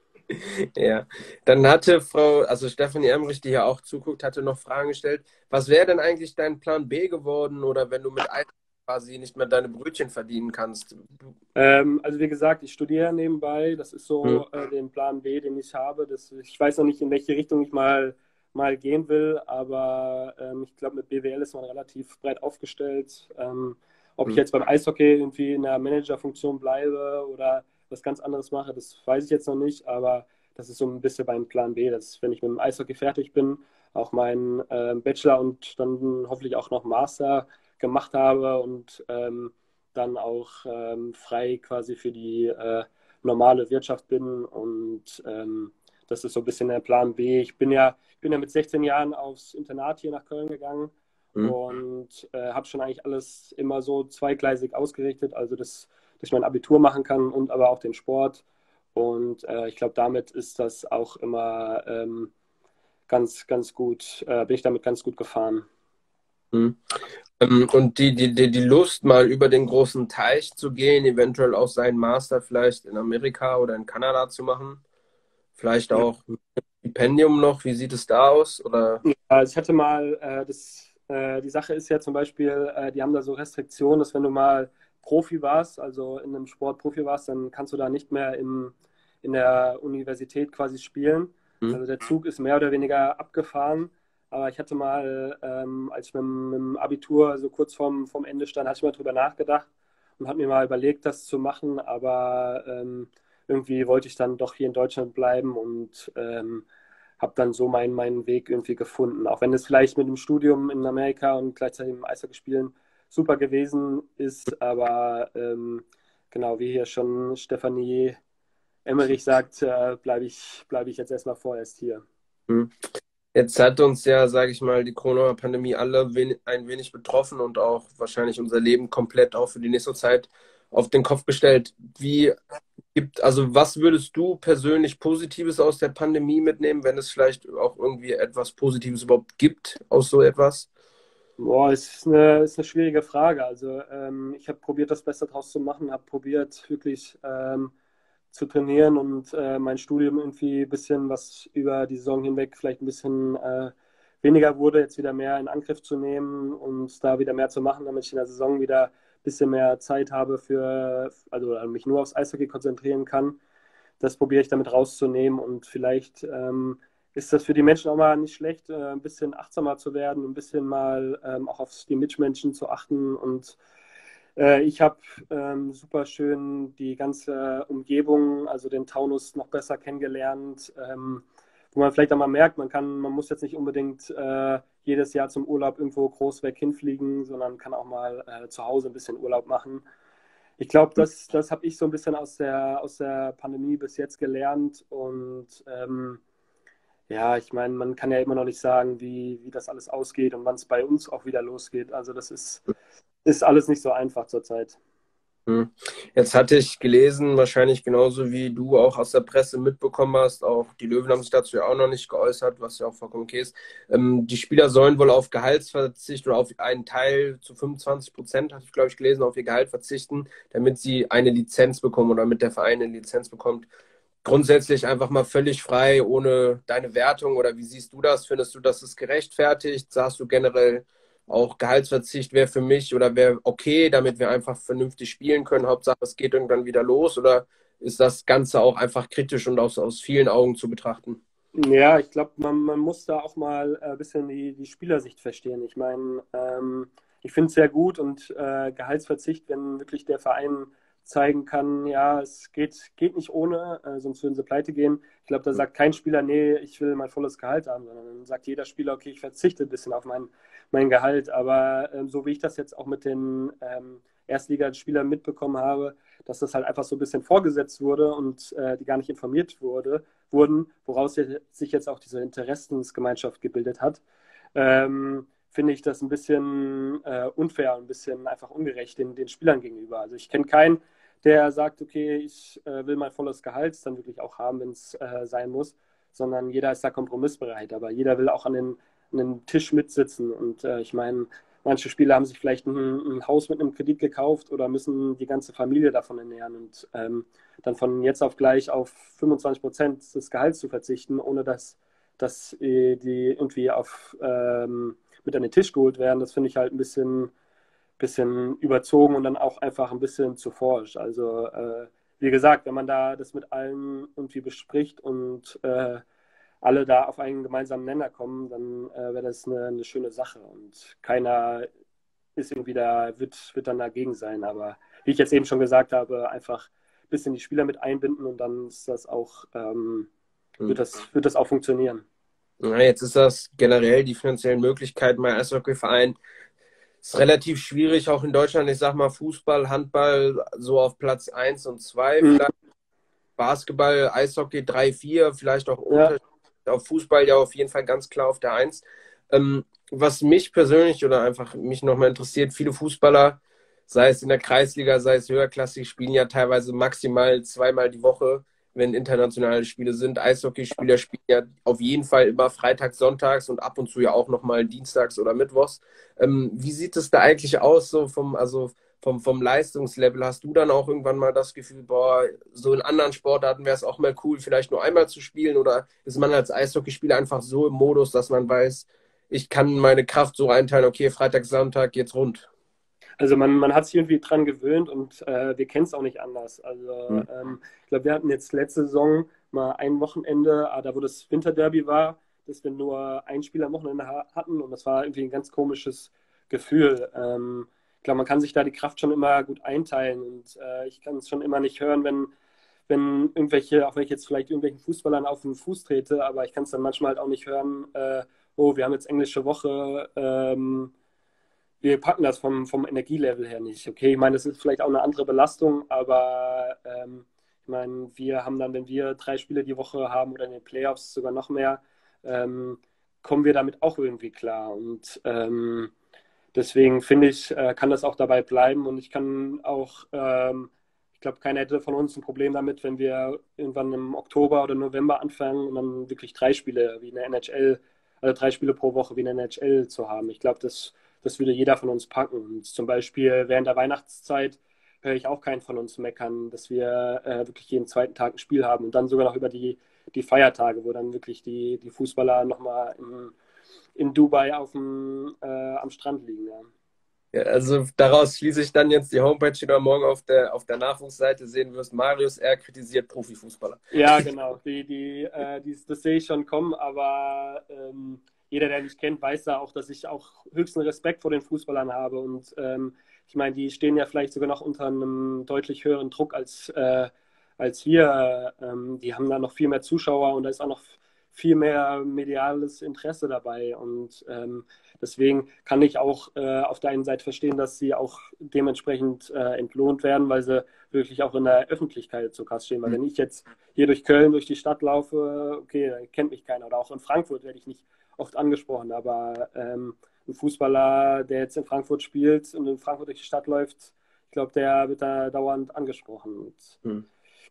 Ja, dann hatte Frau, also Stefanie Emrich, die hier auch zuguckt, hatte noch Fragen gestellt. Was wäre denn eigentlich dein Plan B geworden oder wenn du mit Eis quasi nicht mehr deine Brötchen verdienen kannst? Ähm, also wie gesagt, ich studiere nebenbei. Das ist Hm, so äh, den Plan B, den ich habe. Das, ich weiß noch nicht, in welche Richtung ich mal, mal gehen will, aber ähm, ich glaube, mit B W L ist man relativ breit aufgestellt. Ähm, ob ich hm, jetzt beim Eishockey irgendwie in der Managerfunktion bleibe oder was ganz anderes mache, das weiß ich jetzt noch nicht, aber das ist so ein bisschen beim Plan B, dass wenn ich mit dem Eishockey fertig bin, auch meinen ähm, Bachelor und dann hoffentlich auch noch Master gemacht habe und ähm, dann auch ähm, frei quasi für die äh, normale Wirtschaft bin. Und ähm, das ist so ein bisschen der Plan B. Ich bin ja, ich bin ja mit sechzehn Jahren aufs Internat hier nach Köln gegangen hm, und äh, habe schon eigentlich alles immer so zweigleisig ausgerichtet, also dass, dass ich mein Abitur machen kann und aber auch den Sport. Und äh, ich glaube, damit ist das auch immer ähm, ganz, ganz gut, äh, bin ich damit ganz gut gefahren. hm. Ähm, und die, die, die, die Lust, mal über den großen Teich zu gehen, eventuell auch seinen Master vielleicht in Amerika oder in Kanada zu machen, vielleicht auch ein Stipendium noch, wie sieht es da aus? Oder Also ich hatte mal, äh, das, äh, die Sache ist ja zum Beispiel, äh, die haben da so Restriktionen, dass wenn du mal Profi warst, also in einem Sport Profi warst, dann kannst du da nicht mehr im, in der Universität quasi spielen. hm, Also der Zug ist mehr oder weniger abgefahren. Aber ich hatte mal, ähm, als ich mit, dem- mit dem Abitur so kurz vorm, vorm Ende stand, hatte ich mal drüber nachgedacht und habe mir mal überlegt, das zu machen. Aber ähm, irgendwie wollte ich dann doch hier in Deutschland bleiben und ähm, habe dann so meinen, meinen Weg irgendwie gefunden. Auch wenn es vielleicht mit dem Studium in Amerika und gleichzeitig im Eishockey spielen super gewesen ist, aber ähm, genau, wie hier schon Stefanie Emmerich sagt, äh, bleibe ich, bleib ich jetzt erstmal vorerst hier. hm. Jetzt hat uns ja, sage ich mal, die Corona-Pandemie alle wen ein wenig betroffen und auch wahrscheinlich unser Leben komplett auch für die nächste Zeit auf den Kopf gestellt. Wie gibt, also was würdest du persönlich Positives aus der Pandemie mitnehmen, wenn es vielleicht auch irgendwie etwas Positives überhaupt gibt aus so etwas? Boah, es ist eine, ist eine schwierige Frage. Also ähm, ich habe probiert, das Beste draus zu machen, habe probiert, wirklich ähm, zu trainieren und äh, mein Studium irgendwie ein bisschen, was über die Saison hinweg vielleicht ein bisschen äh, weniger wurde, jetzt wieder mehr in Angriff zu nehmen und da wieder mehr zu machen, damit ich in der Saison wieder ein bisschen mehr Zeit habe für, also mich nur aufs Eishockey konzentrieren kann. Das probiere ich damit rauszunehmen und vielleicht ähm, ist das für die Menschen auch mal nicht schlecht, äh, ein bisschen achtsamer zu werden, ein bisschen mal ähm, auch auf die Mitmenschen zu achten. Und äh, ich habe ähm, super schön die ganze Umgebung, also den Taunus noch besser kennengelernt, ähm, wo man vielleicht auch mal merkt, man kann, man muss jetzt nicht unbedingt äh, jedes Jahr zum Urlaub irgendwo groß weg hinfliegen, sondern kann auch mal äh, zu Hause ein bisschen Urlaub machen. Ich glaube, das, das habe ich so ein bisschen aus der, aus der Pandemie bis jetzt gelernt. Und ähm, ja, ich meine, man kann ja immer noch nicht sagen, wie, wie das alles ausgeht und wann es bei uns auch wieder losgeht. Also das ist, ist alles nicht so einfach zurzeit. Hm. Jetzt hatte ich gelesen, wahrscheinlich genauso wie du auch aus der Presse mitbekommen hast, auch die Löwen haben sich dazu ja auch noch nicht geäußert, was ja auch vollkommen okay ist. Ähm, die Spieler sollen wohl auf Gehaltsverzicht oder auf einen Teil zu fünfundzwanzig Prozent, hatte ich glaube ich gelesen, auf ihr Gehalt verzichten, damit sie eine Lizenz bekommen oder damit der Verein eine Lizenz bekommt. Grundsätzlich einfach mal völlig frei, ohne deine Wertung oder wie siehst du das? Findest du, das ist gerechtfertigt? Sagst du generell, auch Gehaltsverzicht wäre für mich oder wäre okay, damit wir einfach vernünftig spielen können. Hauptsache, es geht irgendwann wieder los. Oder ist das Ganze auch einfach kritisch und aus, aus vielen Augen zu betrachten? Ja, ich glaube, man, man muss da auch mal ein bisschen die, die Spielersicht verstehen. Ich meine, ähm, ich finde es sehr gut und äh, Gehaltsverzicht, wenn wirklich der Verein zeigen kann, ja, es geht, geht nicht ohne, äh, sonst würden sie pleite gehen. Ich glaube, da sagt kein Spieler, nee, ich will mein volles Gehalt haben, sondern dann sagt jeder Spieler, okay, ich verzichte ein bisschen auf mein, mein Gehalt. Aber ähm, so wie ich das jetzt auch mit den ähm, Erstligaspielern mitbekommen habe, dass das halt einfach so ein bisschen vorgesetzt wurde und äh, die gar nicht informiert wurde, wurden, woraus sich jetzt auch diese Interessensgemeinschaft gebildet hat, ähm, finde ich das ein bisschen äh, unfair, ein bisschen einfach ungerecht den, den Spielern gegenüber. Also ich kenne keinen, der sagt, okay, ich äh, will mein volles Gehalt dann wirklich auch haben, wenn es äh, sein muss, sondern jeder ist da kompromissbereit, aber jeder will auch an den, an den Tisch mitsitzen und äh, ich meine, manche Spieler haben sich vielleicht ein, ein, Haus mit einem Kredit gekauft oder müssen die ganze Familie davon ernähren und ähm, dann von jetzt auf gleich auf fünfundzwanzig Prozent des Gehalts zu verzichten, ohne dass, dass äh, die irgendwie auf, ähm, mit an den Tisch geholt werden, das finde ich halt ein bisschen, bisschen überzogen und dann auch einfach ein bisschen zu forsch. Also äh, wie gesagt, wenn man da das mit allen irgendwie bespricht und äh, alle da auf einen gemeinsamen Nenner kommen, dann äh, wäre das eine, eine schöne Sache und keiner ist irgendwie da, wird, wird dann dagegen sein. Aber wie ich jetzt eben schon gesagt habe, einfach ein bisschen die Spieler mit einbinden und dann ist das auch, ähm, Hm. wird das, wird das auch funktionieren. Ja, jetzt ist das generell die finanziellen Möglichkeiten bei Eishockeyvereinen. Ist relativ schwierig, auch in Deutschland. Ich sag mal, Fußball, Handball so auf Platz eins und zwei, Mhm. vielleicht Basketball, Eishockey drei, vier, vielleicht auch Ja, unter auf Fußball ja auf jeden Fall ganz klar auf der eins. Ähm, was mich persönlich oder einfach mich nochmal interessiert, viele Fußballer, sei es in der Kreisliga, sei es höherklassig, spielen ja teilweise maximal zweimal die Woche, wenn internationale Spiele sind. Eishockeyspieler spielen ja auf jeden Fall immer freitags, sonntags und ab und zu ja auch nochmal dienstags oder mittwochs. Ähm, wie sieht es da eigentlich aus, so vom, also vom, vom Leistungslevel? Hast du dann auch irgendwann mal das Gefühl, boah, so in anderen Sportarten wäre es auch mal cool, vielleicht nur einmal zu spielen? Oder ist man als Eishockeyspieler einfach so im Modus, dass man weiß, ich kann meine Kraft so einteilen, okay, Freitag, Sonntag geht's rund? also man, man hat sich irgendwie dran gewöhnt und äh, wir kennen es auch nicht anders. Also Hm. ähm, ich glaube, wir hatten jetzt letzte Saison mal ein Wochenende, ah, da wo das Winterderby war, dass wir nur ein Spiel am Wochenende ha hatten und das war irgendwie ein ganz komisches Gefühl. Ähm, ich glaube, man kann sich da die Kraft schon immer gut einteilen und äh, ich kann es schon immer nicht hören, wenn, wenn irgendwelche, auch wenn ich jetzt vielleicht irgendwelchen Fußballern auf den Fuß trete, aber ich kann es dann manchmal halt auch nicht hören, äh, oh, wir haben jetzt englische Woche, ähm, wir packen das vom, vom Energielevel her nicht. Okay, ich meine, das ist vielleicht auch eine andere Belastung, aber ähm, ich meine, wir haben dann, wenn wir drei Spiele die Woche haben oder in den Playoffs sogar noch mehr, ähm, kommen wir damit auch irgendwie klar. Und ähm, deswegen finde ich, äh, kann das auch dabei bleiben. Und ich kann auch, ähm, ich glaube, keiner hätte von uns ein Problem damit, wenn wir irgendwann im Oktober oder November anfangen und dann wirklich drei Spiele wie in der N H L, also drei Spiele pro Woche wie in der N H L zu haben. Ich glaube, das, das würde jeder von uns packen. Und zum Beispiel während der Weihnachtszeit höre ich auch keinen von uns meckern, dass wir äh, wirklich jeden zweiten Tag ein Spiel haben und dann sogar noch über die, die Feiertage, wo dann wirklich die, die Fußballer nochmal in, in Dubai auf dem, äh, am Strand liegen. Ja. Ja, also daraus schließe ich dann jetzt die Homepage, die du morgen auf der, auf der Nachwuchsseite sehen wirst. Marius R. kritisiert Profifußballer. Ja, genau. Die, die, äh, die, das sehe ich schon kommen, aber ähm, jeder, der mich kennt, weiß da auch, dass ich auch höchsten Respekt vor den Fußballern habe. Und ähm, ich meine, die stehen ja vielleicht sogar noch unter einem deutlich höheren Druck als, äh, als wir. Ähm, die haben da noch viel mehr Zuschauer und da ist auch noch viel mehr mediales Interesse dabei. Und ähm, deswegen kann ich auch äh, auf der einen Seite verstehen, dass sie auch dementsprechend äh, entlohnt werden, weil sie wirklich auch in der Öffentlichkeit so krass stehen. Weil wenn ich jetzt hier durch Köln, durch die Stadt laufe, okay, da kennt mich keiner. Oder auch in Frankfurt werde ich nicht oft angesprochen. Aber ähm, ein Fußballer, der jetzt in Frankfurt spielt und in Frankfurt durch die Stadt läuft, ich glaube, der wird da dauernd angesprochen. Und, Hm.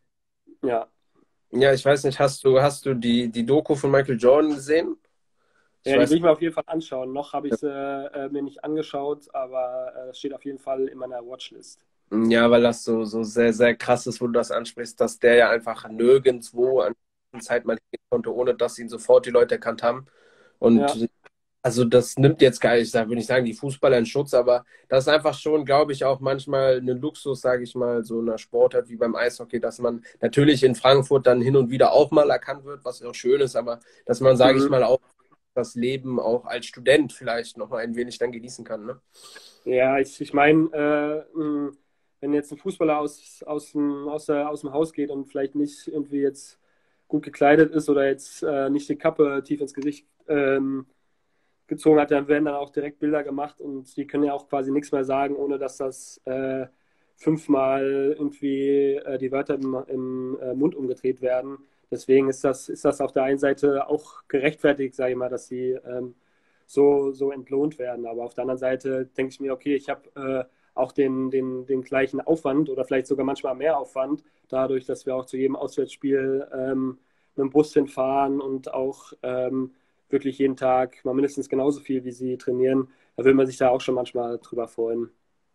ja. Ja, ich weiß nicht, hast du, hast du die, die Doku von Michael Jordan gesehen? Ich Ja, die will weiß. ich mir auf jeden Fall anschauen. Noch habe ich sie äh, mir nicht angeschaut, aber äh, das steht auf jeden Fall in meiner Watchlist. Ja, weil das so, so sehr, sehr krass ist, wo du das ansprichst, dass der ja einfach nirgendwo an der Zeit mal hin konnte, ohne dass ihn sofort die Leute erkannt haben. Ja, Und Also das nimmt jetzt gar nicht, da würde ich sagen, die Fußballer in Schutz, aber das ist einfach schon, glaube ich, auch manchmal ein Luxus, sage ich mal, so einer Sportart wie beim Eishockey, dass man natürlich in Frankfurt dann hin und wieder auch mal erkannt wird, was auch schön ist, aber dass man, sage ich Mhm. mal, auch das Leben auch als Student vielleicht noch mal ein wenig dann genießen kann, ne? Ja, ich, ich meine, äh, mh, wenn jetzt ein Fußballer aus, aus dem, aus der, aus dem Haus geht und vielleicht nicht irgendwie jetzt gut gekleidet ist oder jetzt äh, nicht die Kappe tief ins Gesicht ähm, gezogen hat, dann werden dann auch direkt Bilder gemacht und die können ja auch quasi nichts mehr sagen, ohne dass das äh, fünfmal irgendwie äh, die Wörter im, im äh, Mund umgedreht werden. Deswegen ist das, ist das auf der einen Seite auch gerechtfertigt, sage ich mal, dass sie ähm, so, so entlohnt werden. Aber auf der anderen Seite denke ich mir, okay, ich habe äh, auch den, den, den gleichen Aufwand oder vielleicht sogar manchmal mehr Aufwand, dadurch, dass wir auch zu jedem Auswärtsspiel ähm, mit dem Bus hinfahren und auch ähm, wirklich jeden Tag mal mindestens genauso viel, wie sie trainieren. Da will man sich da auch schon manchmal drüber freuen,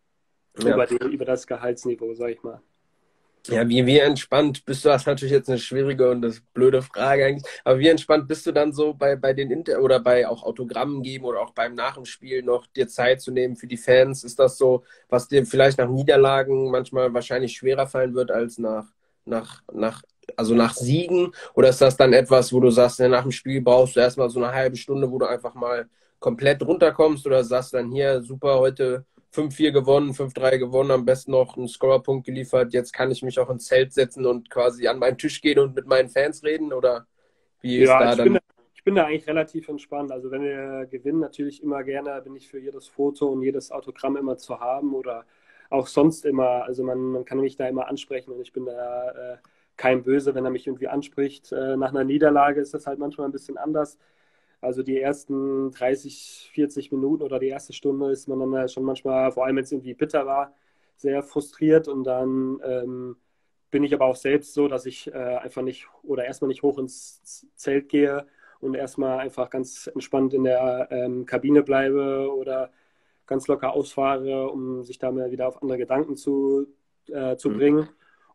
Ja. über, die, über das Gehaltsniveau, sag ich mal. Ja, wie, wie entspannt bist du? Das ist natürlich jetzt eine schwierige und das blöde Frage eigentlich. Aber wie entspannt bist du dann so bei, bei den Inter oder bei auch Autogrammen geben oder auch beim Nach dem Spiel noch dir Zeit zu nehmen für die Fans? Ist das so, was dir vielleicht nach Niederlagen manchmal wahrscheinlich schwerer fallen wird als nach, nach, nach, also nach Siegen? Oder ist das dann etwas, wo du sagst, ja, nach dem Spiel brauchst du erstmal so eine halbe Stunde, wo du einfach mal komplett runterkommst oder sagst dann hier, super, heute fünf vier gewonnen, fünf drei gewonnen, am besten noch einen Scorerpunkt geliefert. Jetzt kann ich mich auch ins Zelt setzen und quasi an meinen Tisch gehen und mit meinen Fans reden? Oder wie ist Ja, da also ich bin, dann? da, ich bin da eigentlich relativ entspannt. Also wenn wir gewinnen, natürlich immer gerne, bin ich für jedes Foto und jedes Autogramm immer zu haben oder auch sonst immer. Also man, man kann mich da immer ansprechen und ich bin da äh, kein Böse, wenn er mich irgendwie anspricht. Äh, nach einer Niederlage ist das halt manchmal ein bisschen anders. Also die ersten dreißig, vierzig Minuten oder die erste Stunde ist man dann schon manchmal, vor allem wenn es irgendwie bitter war, sehr frustriert und dann ähm, bin ich aber auch selbst so, dass ich äh, einfach nicht oder erstmal nicht hoch ins Zelt gehe und erstmal einfach ganz entspannt in der ähm, Kabine bleibe oder ganz locker ausfahre, um sich da mal wieder auf andere Gedanken zu, äh, zu Hm. bringen.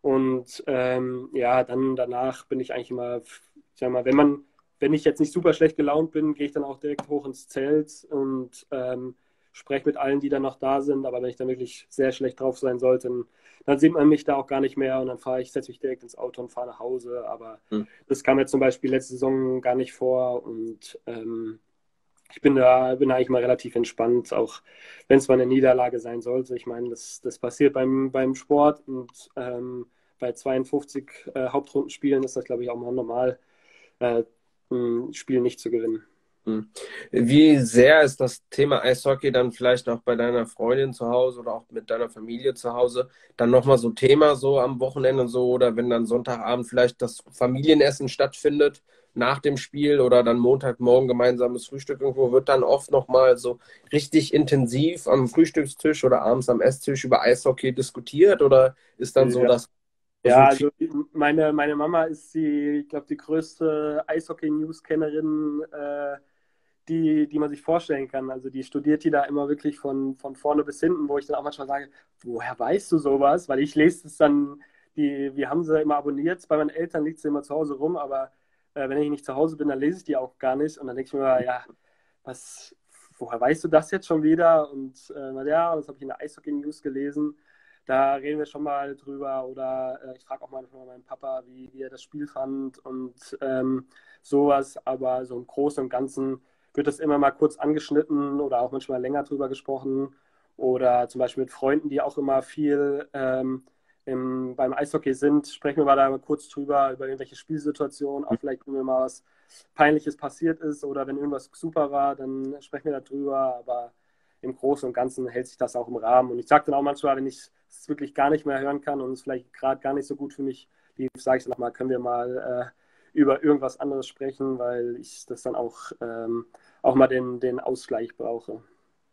Und ähm, ja, dann danach bin ich eigentlich immer, ich sag mal, wenn man, wenn ich jetzt nicht super schlecht gelaunt bin, gehe ich dann auch direkt hoch ins Zelt und ähm, spreche mit allen, die dann noch da sind. Aber wenn ich dann wirklich sehr schlecht drauf sein sollte, dann, dann sieht man mich da auch gar nicht mehr und dann fahre ich, setze mich direkt ins Auto und fahre nach Hause. Aber Hm. das kam jetzt zum Beispiel letzte Saison gar nicht vor und ähm, ich bin da, bin eigentlich mal relativ entspannt, auch wenn es mal eine Niederlage sein sollte. Ich meine, das, das passiert beim, beim Sport und ähm, bei zweiundfünfzig äh, Hauptrundenspielen ist das, glaube ich, auch mal normal, äh, ein Spiel nicht zu gewinnen. Hm. Wie sehr ist das Thema Eishockey dann vielleicht auch bei deiner Freundin zu Hause oder auch mit deiner Familie zu Hause dann nochmal so Thema so am Wochenende so oder wenn dann Sonntagabend vielleicht das Familienessen stattfindet nach dem Spiel oder dann Montagmorgen gemeinsames Frühstück irgendwo wird dann oft nochmal so richtig intensiv am Frühstückstisch oder abends am Esstisch über Eishockey diskutiert oder ist dann so, Ja, dass so ja, viel. also meine, meine Mama ist die, ich glaube, die größte Eishockey-News-Kennerin, äh, die, die man sich vorstellen kann. Also die studiert die da immer wirklich von, von vorne bis hinten, wo ich dann auch manchmal sage, woher weißt du sowas? Weil ich lese es dann, die, wir haben sie immer abonniert, bei meinen Eltern liegt sie immer zu Hause rum, aber äh, wenn ich nicht zu Hause bin, dann lese ich die auch gar nicht. Und dann denke ich mir immer, ja, was, woher weißt du das jetzt schon wieder? Und äh, na ja, das habe ich in der Eishockey-News gelesen. Da reden wir schon mal drüber. Oder äh, ich frage auch manchmal meinen Papa, wie, wie er das Spiel fand und ähm, sowas. Aber so im Großen und Ganzen wird das immer mal kurz angeschnitten oder auch manchmal länger drüber gesprochen. Oder zum Beispiel mit Freunden, die auch immer viel ähm, im, beim Eishockey sind, sprechen wir mal da mal kurz drüber, über irgendwelche Spielsituationen, auch vielleicht, wenn mir mal was Peinliches passiert ist oder wenn irgendwas super war, dann sprechen wir darüber. Aber im Großen und Ganzen hält sich das auch im Rahmen. Und ich sage dann auch manchmal, wenn ich es wirklich gar nicht mehr hören kann und es vielleicht gerade gar nicht so gut für mich lief, sage ich dann nochmal, können wir mal äh, über irgendwas anderes sprechen, weil ich das dann auch, ähm, auch mal den, den Ausgleich brauche.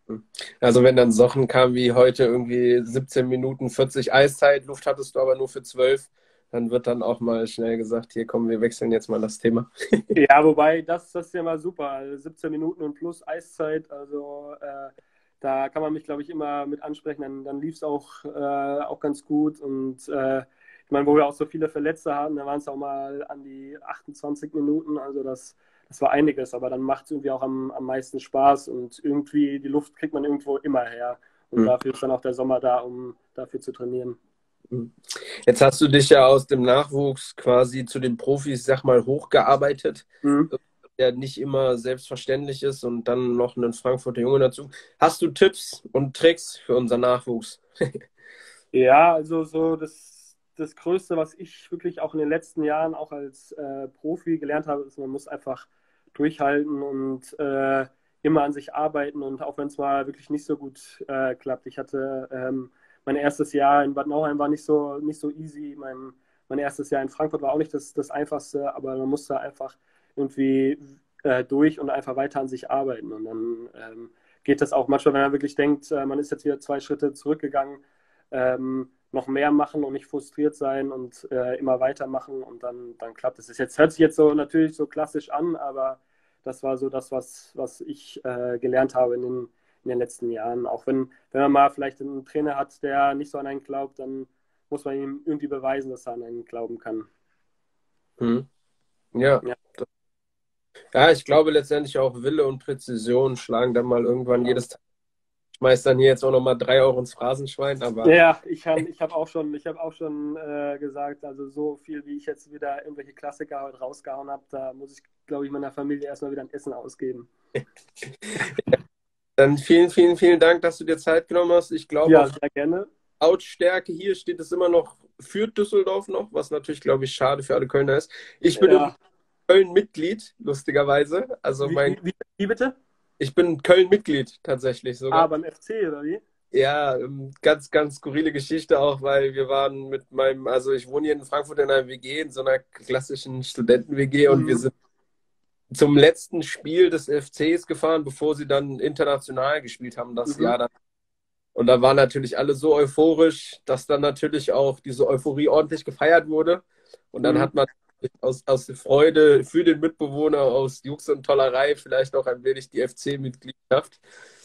Also wenn dann Sachen kamen wie heute irgendwie siebzehn Minuten vierzig Eiszeit, Luft hattest du aber nur für zwölf, dann wird dann auch mal schnell gesagt, hier kommen, wir wechseln jetzt mal das Thema. Ja, wobei, das, das ist ja mal super. Also siebzehn Minuten und plus Eiszeit, also äh, da kann man mich, glaube ich, immer mit ansprechen. Dann, dann lief es auch, äh, auch ganz gut. Und äh, ich meine, wo wir auch so viele Verletzte hatten, da waren es auch mal an die achtundzwanzig Minuten. Also das, das war einiges, aber dann macht es irgendwie auch am, am meisten Spaß und irgendwie die Luft kriegt man irgendwo immer her. Und Mhm. dafür ist dann auch der Sommer da, um dafür zu trainieren. Jetzt hast du dich ja aus dem Nachwuchs quasi zu den Profis, sag mal, hochgearbeitet, Mhm. der nicht immer selbstverständlich ist und dann noch einen Frankfurter Junge dazu. Hast du Tipps und Tricks für unseren Nachwuchs? Ja, also so das, das Größte, was ich wirklich auch in den letzten Jahren auch als äh, Profi gelernt habe, ist, man muss einfach durchhalten und äh, immer an sich arbeiten und auch wenn es mal wirklich nicht so gut äh, klappt. Ich hatte ähm, mein erstes Jahr in Bad Nauheim war nicht so, nicht so easy. Mein, mein erstes Jahr in Frankfurt war auch nicht das, das Einfachste, aber man musste einfach irgendwie äh, durch und einfach weiter an sich arbeiten. Und dann ähm, geht das auch manchmal, wenn man wirklich denkt, äh, man ist jetzt wieder zwei Schritte zurückgegangen, ähm, noch mehr machen und nicht frustriert sein und äh, immer weitermachen und dann, dann klappt es. Das jetzt, hört sich jetzt so natürlich so klassisch an, aber das war so das, was, was ich äh, gelernt habe in den, in den letzten Jahren. Auch wenn, wenn man mal vielleicht einen Trainer hat, der nicht so an einen glaubt, dann muss man ihm irgendwie beweisen, dass er an einen glauben kann. Mhm. Ja. Ja, Ja, ich glaube letztendlich auch Wille und Präzision schlagen dann mal irgendwann genau. jedes Tag. Ich schmeiß dann hier jetzt auch nochmal drei Euro ins Phrasenschwein, aber Ja, ich habe ich hab auch schon, ich hab auch schon äh, gesagt, also so viel, wie ich jetzt wieder irgendwelche Klassiker heute rausgehauen habe, da muss ich, glaube ich, meiner Familie erstmal wieder ein Essen ausgeben. dann vielen, vielen, vielen Dank, dass du dir Zeit genommen hast. Ich glaube, Ja, auf sehr gerne. Lautstärke hier steht es immer noch für Düsseldorf noch, was natürlich, glaube ich, schade für alle Kölner ist. Ich bin übrigens Ja. Köln-Mitglied, lustigerweise. Also Wie, mein, wie, wie, wie bitte? ich bin Köln-Mitglied tatsächlich Ah, sogar. beim F C, oder wie? Ja, ähm, ganz, ganz skurrile Geschichte auch, weil wir waren mit meinem, also ich wohne hier in Frankfurt in einer W G, in so einer klassischen Studenten-W G und wir Mhm. sind zum letzten Spiel des F Cs gefahren, bevor sie dann international gespielt haben das Mhm. Jahr dann. Und da waren natürlich alle so euphorisch, dass dann natürlich auch diese Euphorie ordentlich gefeiert wurde. Und dann Mhm. hat man aus, aus der Freude für den Mitbewohner, aus Jux und Tollerei vielleicht auch ein wenig die F C-Mitgliedschaft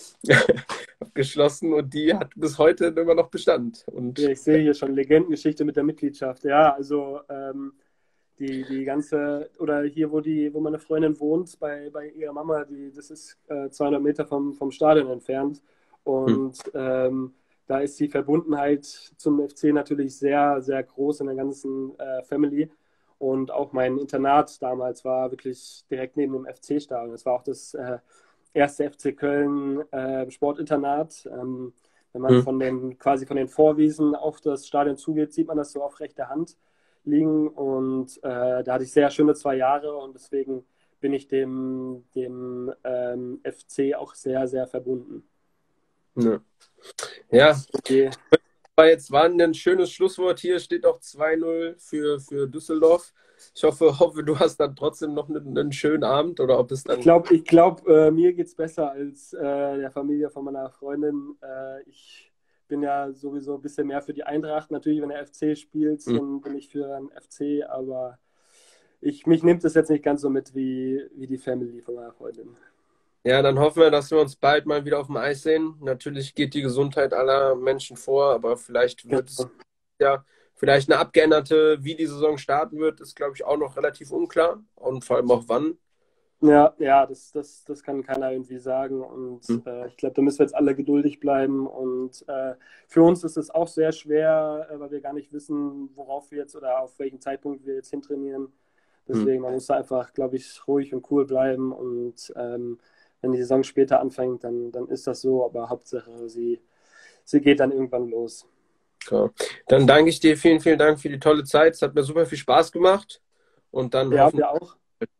geschlossen und die hat bis heute immer noch Bestand. Ja, Und ich sehe hier schon Legendengeschichte mit der Mitgliedschaft. Ja, also ähm, die, die ganze, oder hier, wo die, wo meine Freundin wohnt, bei, bei ihrer Mama, die, das ist äh, zweihundert Meter vom, vom Stadion entfernt. hm, Und ähm, da ist die Verbundenheit zum F C natürlich sehr, sehr groß in der ganzen äh, Family. Und auch mein Internat damals war wirklich direkt neben dem F C-Stadion. Das war auch das äh, erste F C Köln äh, Sportinternat. Ähm, wenn man hm, von den, quasi von den Vorwiesen auf das Stadion zugeht, sieht man das so auf rechter Hand liegen. Und äh, da hatte ich sehr schöne zwei Jahre und deswegen bin ich dem, dem ähm, F C auch sehr, sehr verbunden. ja. Ja, Okay. war jetzt war ein schönes Schlusswort. Hier steht auch zwei null für, für Düsseldorf. Ich hoffe, hoffe, du hast dann trotzdem noch einen, einen schönen Abend oder ob es Ich dann. glaube, ich glaub, äh, mir geht es besser als äh, der Familie von meiner Freundin. Äh, ich bin ja sowieso ein bisschen mehr für die Eintracht. Natürlich, wenn der F C spielt, Hm. dann bin ich für den F C, aber ich, mich nimmt es jetzt nicht ganz so mit wie, wie die Family von meiner Freundin. Ja, dann hoffen wir, dass wir uns bald mal wieder auf dem Eis sehen. Natürlich geht die Gesundheit aller Menschen vor, aber vielleicht wird es Genau. ja vielleicht eine abgeänderte, wie die Saison starten wird, ist, glaube ich, auch noch relativ unklar und vor allem auch wann. Ja, ja, das, das, das kann keiner irgendwie sagen. Und Hm. äh, ich glaube, da müssen wir jetzt alle geduldig bleiben. Und äh, für uns ist es auch sehr schwer, äh, weil wir gar nicht wissen, worauf wir jetzt oder auf welchen Zeitpunkt wir jetzt hintrainieren. Hm. Deswegen, man muss da einfach, glaube ich, ruhig und cool bleiben. Und ähm, wenn die Saison später anfängt, dann, dann ist das so. Aber Hauptsache, sie, sie geht dann irgendwann los. Ja. Dann danke ich dir, vielen, vielen Dank für die tolle Zeit. Es hat mir super viel Spaß gemacht und dann Ja, hoffen. wir auch.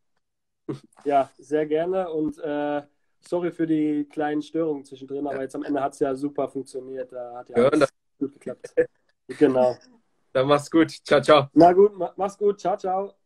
Ja, sehr gerne. Und äh, sorry für die kleinen Störungen zwischendrin, Ja, aber jetzt am Ende hat es ja super funktioniert. Da hat ja wir hören das. alles gut geklappt. Genau. Dann mach's gut. Ciao, ciao. Na gut, ma- mach's gut. Ciao, ciao.